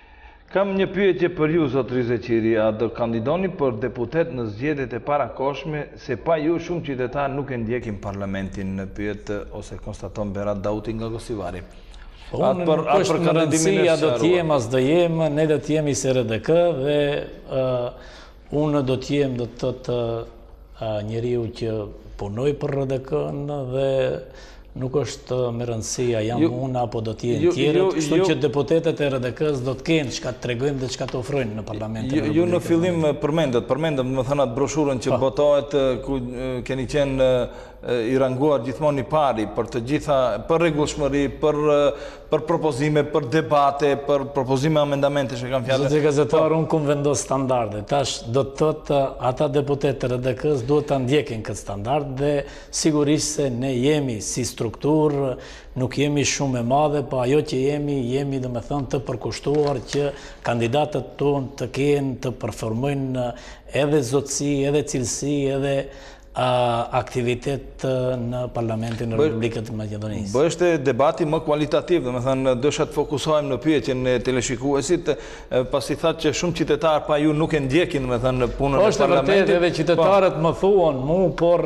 Kam një pyetje për ju, zot Rizeqiri, a do kandidoni për deputet në zgjedhjet e parakohshme se pa ju shumë qytetarë nuk e ndjekin parlamentin, në pyet ose konstaton Berat Dauti nga Gosivari. Unë nuk është në rëndësia do t'jem as do jem, ne do t'jemi S R D K dhe unë do t'jem do të të njeriu që punoj për R D K-n dhe nuk është me rëndësia jam unë apo do t'jenë tjerët, kështu që deputetet e R D K-s do t'kenë çka të tregojmë dhe çka të ofrojnë në Parlamentin e Republikës. Ju në fillim përmendet, përmendëm më thënë atë broshurën që botohet ku keni qenë i ranguar gjithmonë i pari për të gjitha, për rregullshmëri, për për propozime, për debate, për propozime amendamente që kanë fjalë. Zotë gazetar, unë kum vendos standarde. Tash do të thotë ata deputetë të R D K-s duhet ta ndjekin këtë standard dhe sigurisht se ne jemi si strukturë, nuk jemi shumë e madhe, po ajo që jemi, jemi dhe me thënë të përkushtuar që kandidatët tonë të kenë, të performojnë edhe zotësi, edhe cilësi, edhe aktivitet në Parlamentin e Republikës së Maqedonisë. Bështë debati më kualitativ, dhe me thënë, dësha të fokusohem në pyetjen e teleshikuesit, pasi thatë që shumë qytetarë pa ju nuk e ndjekin, me thënë, punën e Parlamentit. Është vërtet edhe qytetarët më thuan mu, por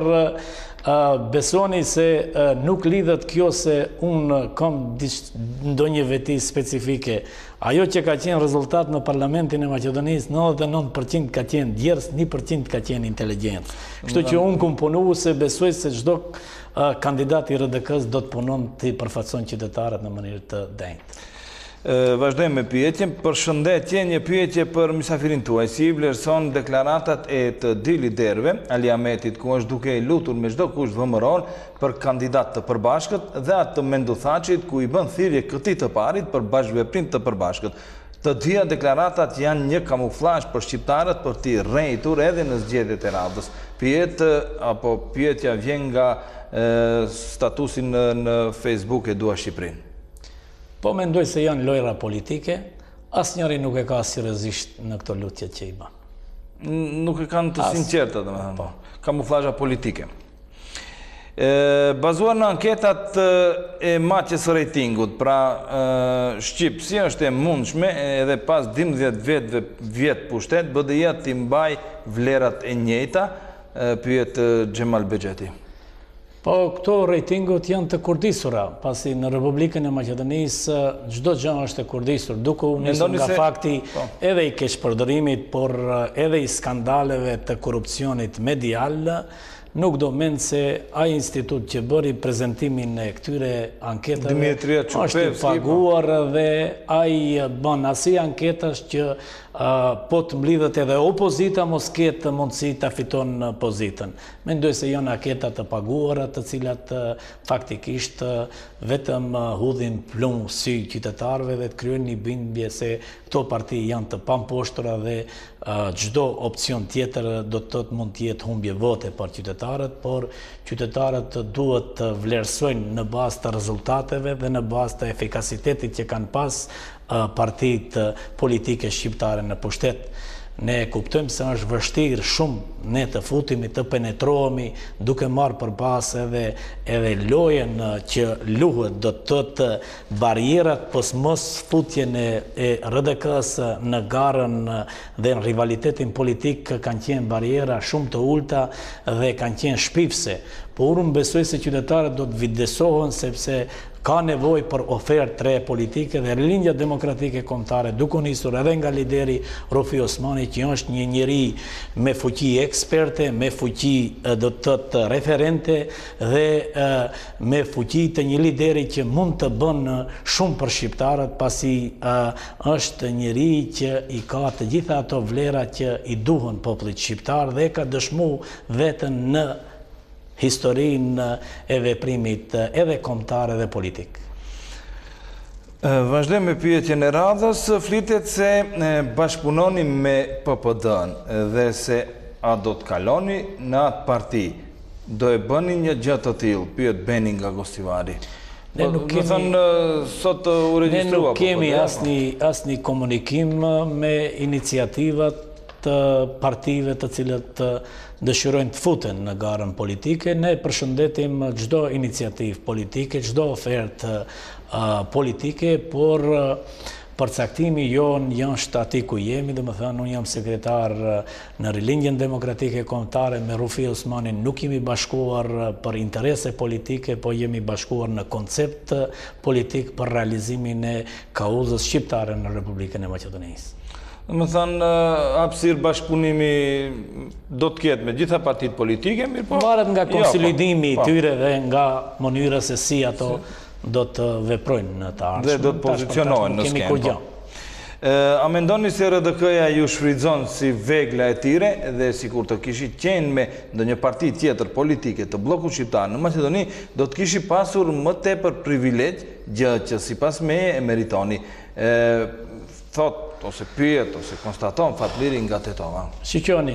besoni se nuk lidhet kjo se unë kam ndonjë veti specifike. Ajo që ka qenë rezultat në Parlamentin e Maqedonisë, nëntëdhjetë e nëntë përqind ka qenë djerës, një përqind ka qenë inteligjent. Kështu që unë kum punu se besoj se çdo kandidat i R D K-s do të punon të i përfaqëson qytetarët në mënyrë të denjtë. Vazhdojmë me pyetjen. Për shëndetje, një pyetje për mysafirin tuaj. Si i vlerëson deklaratat e të dy liderëve, Ali Ahmetit, ku është duke i lutur me çdo kusht vëmëron për kandidat të përbashkët, dhe atë të Menduthaqit, ku i bën thirrje këtij të parit për bashkëveprim të përbashkët. Të dyja deklaratat janë një kamuflazh për shqiptarët për t'i rrejtur edhe në zgjedhjet e radhës. Pyet apo pyetja vjen nga statusin në Facebook e Dua Shqipërinë. Po mendoj se janë lojra politike, asnjëri nuk e ka seriozisht në këto lutje që i bën. Nuk e kanë të sinqerta, domethënë. Kamuflazha politike. Bazuar në anketat e matjes së rejtingut, pra Shqip, si është e mundshme edhe pas dymbëdhjetë vjet pushtet, B D I-ja t'i mbaj vlerat e njëjta, pyet Xhemal Bexheti. Po, këto rejtingut janë të kurdisura, pasi në Republikën e Maqedonisë çdo gjë është e kurdisur, duke u nisur nga fakti edhe i keqpërdorimit, por edhe i skandaleve të korrupsionit medial. Nuk do mend se ai institut që bëri prezentimin e këtyre anketave është i paguar dhe ai bën asaj anketash që po të mblidhet edhe opozita mos ketë mundësi ta fiton pozitën. Mendoj se janë anketa të paguara, të cilat faktikisht vetëm hudhin plumb sy qytetarëve dhe të krijojnë një bindje se këto parti janë të pamposhtura dhe çdo opcion tjetër do të thotë mund të jetë humbje vote për qytetarët, por qytetarët duhet të vlerësojnë në bazë të rezultateve dhe në bazë të efikasitetit që kanë pas partitë politike shqiptare në pushtet. Ne kuptojmë se është vështirë shumë ne të futemi, të penetrohemi, duke marrë përbas edhe edhe lojen që luhet, do të thotë barierat pos mos futjen e R D K-s në garën dhe në rivalitetin politik kanë qenë bariera shumë të ulta dhe kanë qenë shpifse. Por unë besoj se qytetarët do të vitesohen sepse ka nevojë për ofertë re politike dhe Rilindja Demokratike Kombëtare, duke nisur edhe nga lideri Rofi Osmani, që është një njeri me fuqi eksperte, me fuqi do të thotë referente dhe me fuqi të një lideri që mund të bën shumë për shqiptarët, pasi është njeri që i ka të gjitha ato vlera që i duhen popullit shqiptar dhe ka dëshmuar veten në historinë e veprimit edhe kombëtar edhe politik. Vazhdojmë me pyetjen e radhës. Flitet se bashkëpunoni me P P D-n dhe se a do të kaloni në atë parti. Do e bëni një gjë të tillë, pyet Beni nga Gostivari. Ne nuk kemi thënë sot u regjistrua. Ne nuk kemi asnjë asnjë komunikim me iniciativat të partive të cilët dëshirojnë të futen në garën politike. Ne përshëndetim çdo iniciativë politike, çdo ofertë politike, por përcaktimi jonë janë shtati ku jemi, dhe më thënë, unë jam sekretar në Rilindjen Demokratike Kombëtare, me Rufi Osmanin nuk jemi bashkuar për interese politike, po jemi bashkuar në koncept politik për realizimin e kauzës shqiptare në Republikën e Maqedonisë. Më thënë, hapësirë bashkëpunimi do të ketë me gjitha partitë politike, mirë po... Varet nga konsolidimi i tyre dhe nga mënyra se si ato do të veprojnë në të ardhshme. Dhe do të pozicionohen në skemë. A mendoni se R D K-ja ju shfrytëzon si vegla e tyre dhe si kur të kishi qenë me ndonjë parti tjetër politike të bllokut shqiptar në Maqedoni, do të kishi pasur më tepër privilegj, gjë që sipas meje e meritoni. Thot, ose pyet, ose konstaton Fatliri nga Tetova. Shiqoni,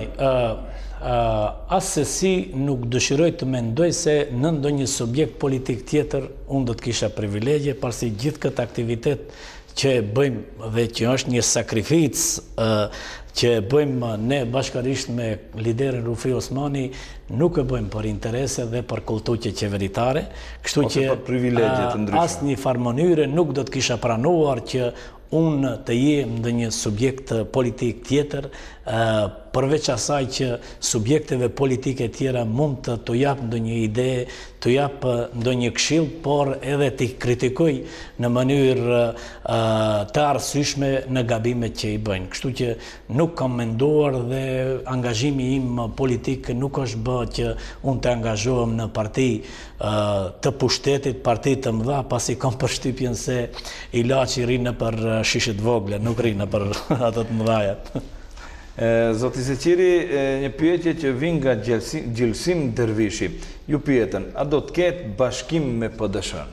asë se si nuk dëshiroj të mendoj se në ndonjë subjekt politik tjetër unë do të kisha privilegje, pasi gjithë këtë aktivitet që bëjmë dhe që është një sakrific që bëjmë ne bashkarisht me liderin Rufi Osmani, nuk e bëjmë për interese dhe për kulturë qeveritare, kështu që asë një farë mënyre nuk do të kisha pranuar që unë të jem në një subjekt politik tjetër, përveç asaj që subjekteve politike tjera mund të të japë ndonjë ide, të japë ndonjë këshill, por edhe të kritikoj në mënyrë të arsyeshme në gabimet që i bëjnë. Kështu që nuk kam menduar dhe angazhimi im politik nuk është bë që unë të angazhohem në parti të pushtetit, parti të mëdha, pasi kam përshtypjen se Ilaçi rrinë për shishet vogle, nuk rrinë për ato të mëdhaja. Zoti Seqiri, një pyetje që vjen nga Gjilsim Dervishi. Ju pyetën, a do të ketë bashkim me P D S-n?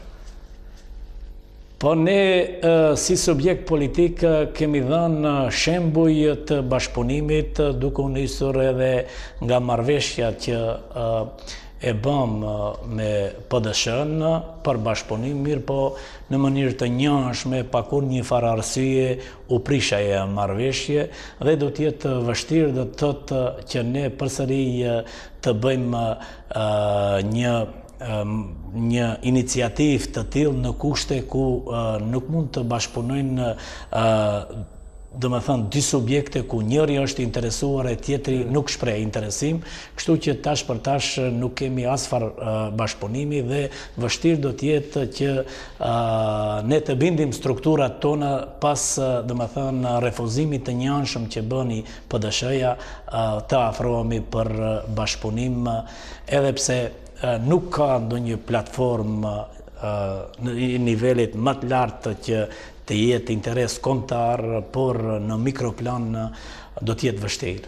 Po ne si subjekt politik kemi dhënë shembuj të bashkëpunimit, duke u nisur edhe nga marrëveshja që e bëm me P D S-n për bashkëpunim, mirë po në mënyrë të njënshme, pa kur një farë arsye u prisha e marrëveshje dhe do t'jetë vështirë dhe të thotë që ne përsëri të bëjmë një një iniciativë të tillë në kushte ku nuk mund të bashkëpunojnë dhe me thënë dy subjekte ku njëri është interesuar e tjetri nuk shpreh interesim, kështu që tash për tash nuk kemi asfar bashkëpunimi dhe vështirë do t'jetë që ne të bindim strukturat tona pas dhe me thënë refuzimit të njënshëm që bëni P D S-ja të afrohemi për bashkëpunim, edhe pse nuk ka ndonjë platformë në nivelit më të lartë që të jetë interes kombëtar, por në mikroplan do t'jetë vështirë.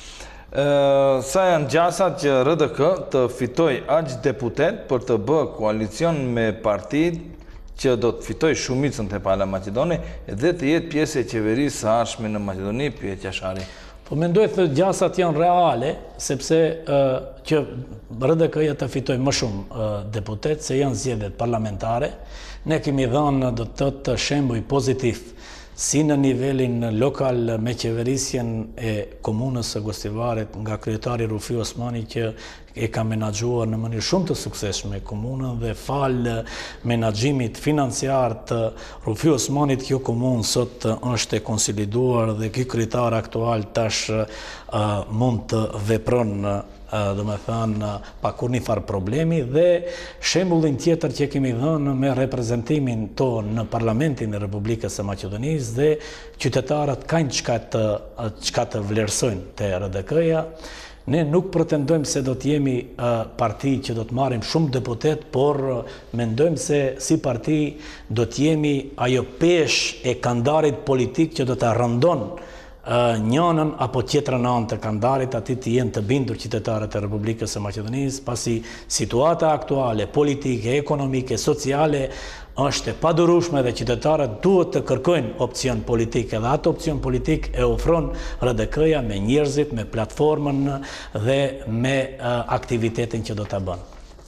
Sa janë gjasat që R D K të fitoj aq deputet për të bë koalicion me partit që do të fitoj shumicën të pala Maqedoni dhe të jetë pjesë e qeverisë së ardhshme në Maqedoni, pyetja Shari? Po mendoj të gjasat janë reale, sepse që R D K-ja të fitoj më shumë deputet, se janë zgjedhjet parlamentare. Ne kemi dhënë do të thotë shembuj pozitiv si në nivelin lokal me qeverisjen e komunës së Gostivaret nga kryetari Rufi Osmani që e ka menaxhuar në mënyrë shumë të suksesshme komunën dhe fal menaxhimit financiar të Rufi Osmanit kjo komunë sot është e konsoliduar dhe ky kryetar aktual tash mund të vepron dhe me thënë pa kur një farë problemi dhe shembullin tjetër që kemi dhënë me reprezentimin tonë në Parlamentin e Republikës së Maqedonisë dhe qytetarët kanë çka të çka të vlerësojnë te R D K-ja. Ne nuk pretendojmë se do të jemi parti që do të marrim shumë deputet, por mendojmë se si parti do të jemi ajo peshë e kandarit politik që do të rëndon njënën apo tjetrën anë të kandarit, ati të jenë të bindur qytetarët e Republikës së Maqedonisë, pasi situata aktuale, politike, ekonomike, sociale, është e padurueshme dhe qytetarët duhet të kërkojnë opcion politik, edhe atë opcion politik e ofron R D K-ja me njerëzit, me platformën dhe me aktivitetin që do ta bënë.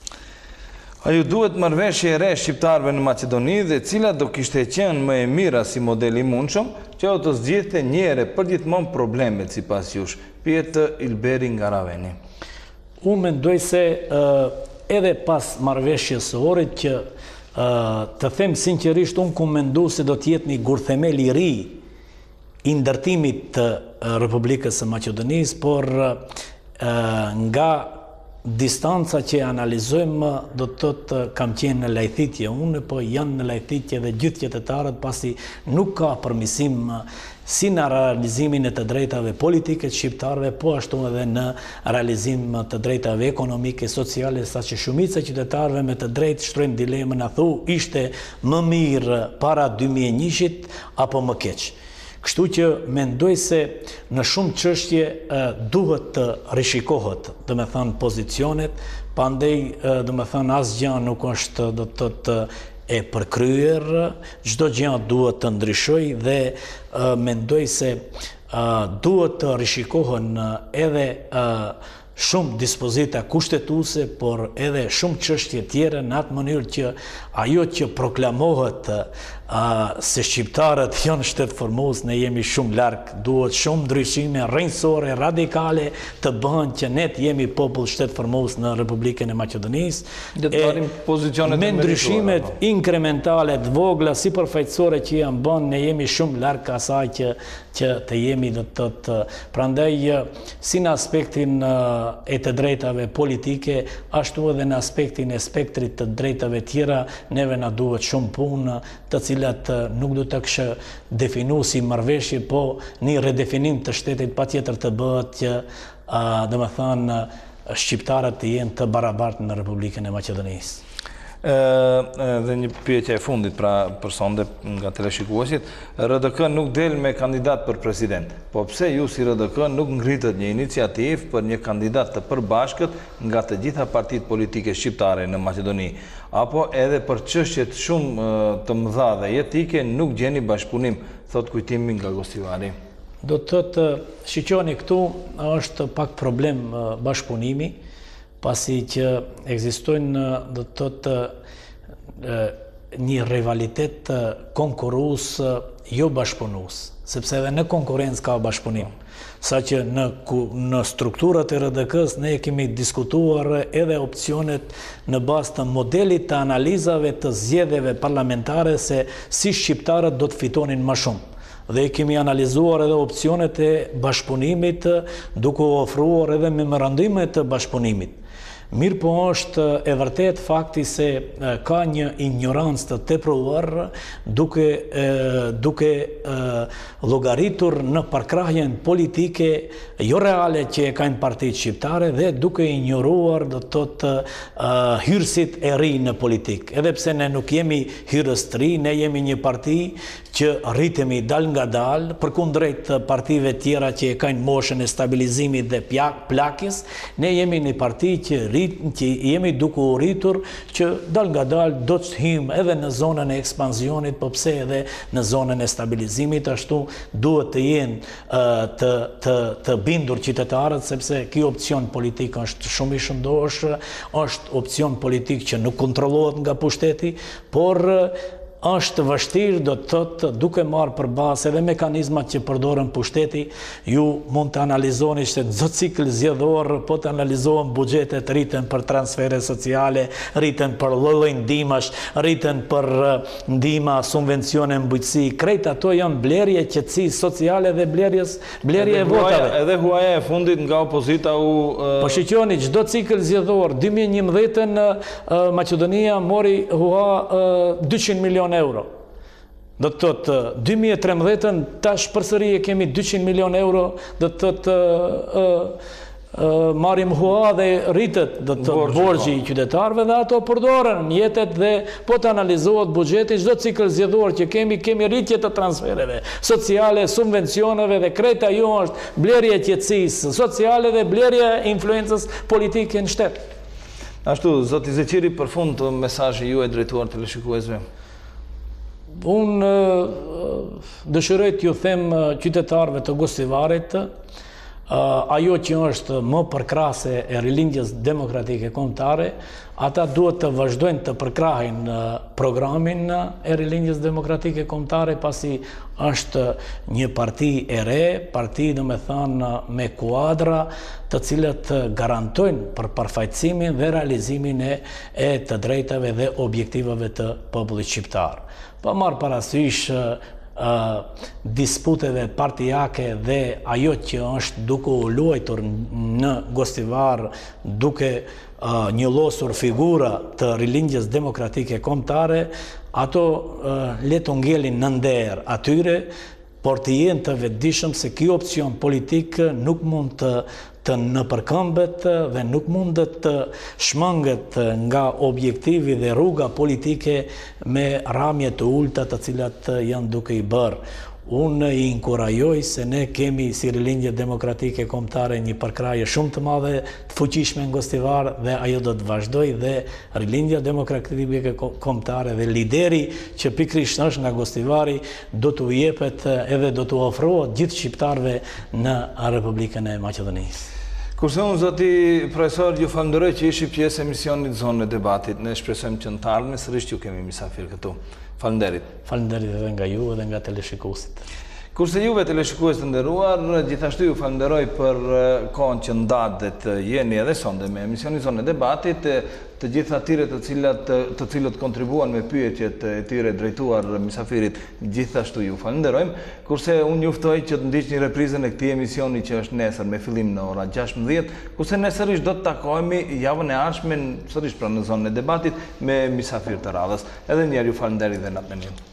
A ju duhet marrëveshje e re shqiptarëve në Maqedoni dhe cila do kishte qenë më e mira si model i mundshëm që do të zgjidhte një herë përgjithmonë problemet sipas jush? Pyet Ilberi nga Raveni. Unë mendoj se edhe pas marrëveshjes së orit që të them sinqerisht, unë ku mendu se do t'jetë një gurthemel i ri i ndërtimit të Republikës së Maqedonisë, por nga distanca që analizojmë do të thotë kam qenë në lajthitje unë, po janë në lajthitje dhe gjithë qytetarët, pasi nuk ka përmirësim si në realizimin e të drejtave politike të shqiptarëve, po ashtu edhe në realizim të drejtave ekonomike, sociale, sa që shumica e qytetarëve me të drejtë shtrojnë dilemën, a thu ishte më mirë para dy mijë e njëit apo më keq. Kështu që mendoj se në shumë çështje duhet të rishikohet, do me thënë, pozicionet, pandej do me thënë asgjë nuk është do të thotë e përkryer, çdo gjë duhet të ndryshoj dhe mendoj se duhet të rishikohen edhe shumë dispozita kushtetuese, por edhe shumë çështje tjera në atë mënyrë që ajo që proklamohet se shqiptarët janë shtetë formues, ne jemi shumë larg, duhet shumë ndryshime rrënjësore, radikale të bëhen që ne të jemi popull shtetë formues në Republikën e Maqedonisë. Me ndryshimet inkrementale të vogla si përfaqësore që janë bën, ne jemi shumë larg asaj që që të jemi do të thotë. Prandaj si në aspektin e të drejtave politike, ashtu edhe në aspektin e spektrit të drejtave tjera, neve na duhet shumë punë, të cilat nuk do të kishë definu si marrëveshje, po një redefinim të shtetit patjetër të bëhet që domethënë shqiptarët të jenë të barabartë në Republikën e Maqedonisë. Dhe një pyetje e fundit pra për sonde nga teleshikuesit, R D K nuk del me kandidat për president, po pse ju si R D K nuk ngritët një iniciativë për një kandidat të përbashkët nga të gjitha partitë politike shqiptare në Maqedoni, apo edhe për çështjet shumë të mëdha dhe jetike nuk gjeni bashkëpunim, thot kujtimi nga Gostivari? Do të thotë, shiqoni këtu është pak problem bashkëpunimi, pasi që ekzistojnë do të thotë një rivalitet konkurrues jo bashkëpunues, sepse edhe në konkurrencë ka bashkëpunim. Sa që në, në strukturat e R D K-s ne kemi diskutuar edhe opcionet në bazë të modelit të analizave të zgjedhjeve parlamentare se si shqiptarët do të fitonin më shumë. Dhe kemi analizuar edhe opcionet e bashkëpunimit duke ofruar edhe memorandumet të bashkëpunimit. Mirë po është e vërtet fakti se ka një ignorancë të tepruar duke, duke llogaritur në përkrahjen politike jo reale që e kanë partitë shqiptare dhe duke ignoruar do të thotë hyrësit e ri në politikë. Edhe pse ne nuk jemi hyrës të ri, ne jemi një parti që rritemi dal nga dal, përkundrejt partive tjera që e kanë moshën e stabilizimit dhe plakjes, ne jemi një parti që që jemi duke u rritur që dal nga dal do të hyjmë edhe në zonën e ekspansionit, po pse edhe në zonën e stabilizimit, ashtu duhet të jenë të, të, të bindur qytetarët, sepse ky opcion politik është shumë i shëndosh, është opcion politik që nuk kontrollohet nga pushteti, por është vështirë, do të thotë, duke marrë për bazë edhe mekanizmat që përdorën pushteti, ju mund të analizoni se çdo cikël zgjedhor, po të analizohen buxhetet, rriten për transfere sociale, rriten për lloj-lloj ndihmash, rriten për ndihma, subvencione mbytësi, krejt ato janë blerje qetësisë sociale dhe blerjes, blerje e votave. Edhe huaja e fundit nga opozita u... Po shiqoni, çdo cikël zgjedhor, dy mijë e njëmbëdhjetën Maqedonia mori hua dyqind milion euro. Do të thotë dy mijë e trembëdhjetën tash përsëri e kemi dyqind milion euro, do të thotë marrim hua dhe rritet do të thotë borxhi i qytetarëve dhe ato përdoren mjetet dhe po të analizohet buxheti çdo cikël zgjedhor që kemi, kemi rritje të transfereve sociale, subvencioneve dhe krejt ajo është blerje e qetësisë sociale dhe blerje e influencës politike në shtet. Ashtu, zoti Zeqiri, për fund mesazhi juaj drejtuar teleshikuesve. Unë dëshiroj t'ju them qytetarëve të Gostivarit ajo që është më përkrahase e rilindjes demokratike kombëtare, ata duhet të vazhdojnë të përkrahin programin e rilindjes demokratike kombëtare, pasi është një parti e re, parti do me thënë me kuadra të cilët garantojnë për përfaqësimin dhe realizimin e, e të drejtave dhe objektivave të popullit shqiptar. Pa marrë parasysh Uh, disputeve partijake dhe ajo që është duke u luajtur në Gostivar, duke uh, njëllosur figura të rilindjes demokratike kombëtare, ato uh, le të ngelin në nder atyre, por të jenë të vetëdijshëm se ky opcion politik nuk mund të të nëpërkëmbet dhe nuk mundet të shmënget nga objektivi dhe rruga politike me ramje të ulta të cilat janë duke i bërë. Unë i inkurajoj se ne kemi si rilindje demokratike kombëtare një përkraje shumë të madhe të fuqishme në Gostivar dhe ajo do të vazhdoj dhe rilindja demokratike kombëtare dhe lideri që pikrisht është nga Gostivari do të jepet edhe do të ofrohet gjithë shqiptarve në Republikën e Maqedonisë. Kurse unë, zoti profesor, ju falenderoj që ishi pjesë e emisionit Zonë e Debatit. Ne shpresojmë që në të ardhmen sërish ju kemi misafir këtu. Falenderit. Falenderit edhe nga ju edhe nga teleshikuesit. Kurse juve teleshikues të nderuar, gjithashtu ju falenderoj për kohën që ndatë dhe të jeni edhe sonde me emisionin Zonë e Debatit, të gjithë atyre të cilat të cilët kontribuan me pyetjet e tyre drejtuar misafirit, gjithashtu ju falenderojmë, kurse unë juftoj që të ndiqni reprizën e këtij emisioni që është nesër me fillim në ora gjashtëmbëdhjetë, kurse ne sërish do të takohemi javën e ardhshme sërish pra në Zonën e Debatit me misafir të radhës. Edhe njerë ju falenderit dhe natën e mirë.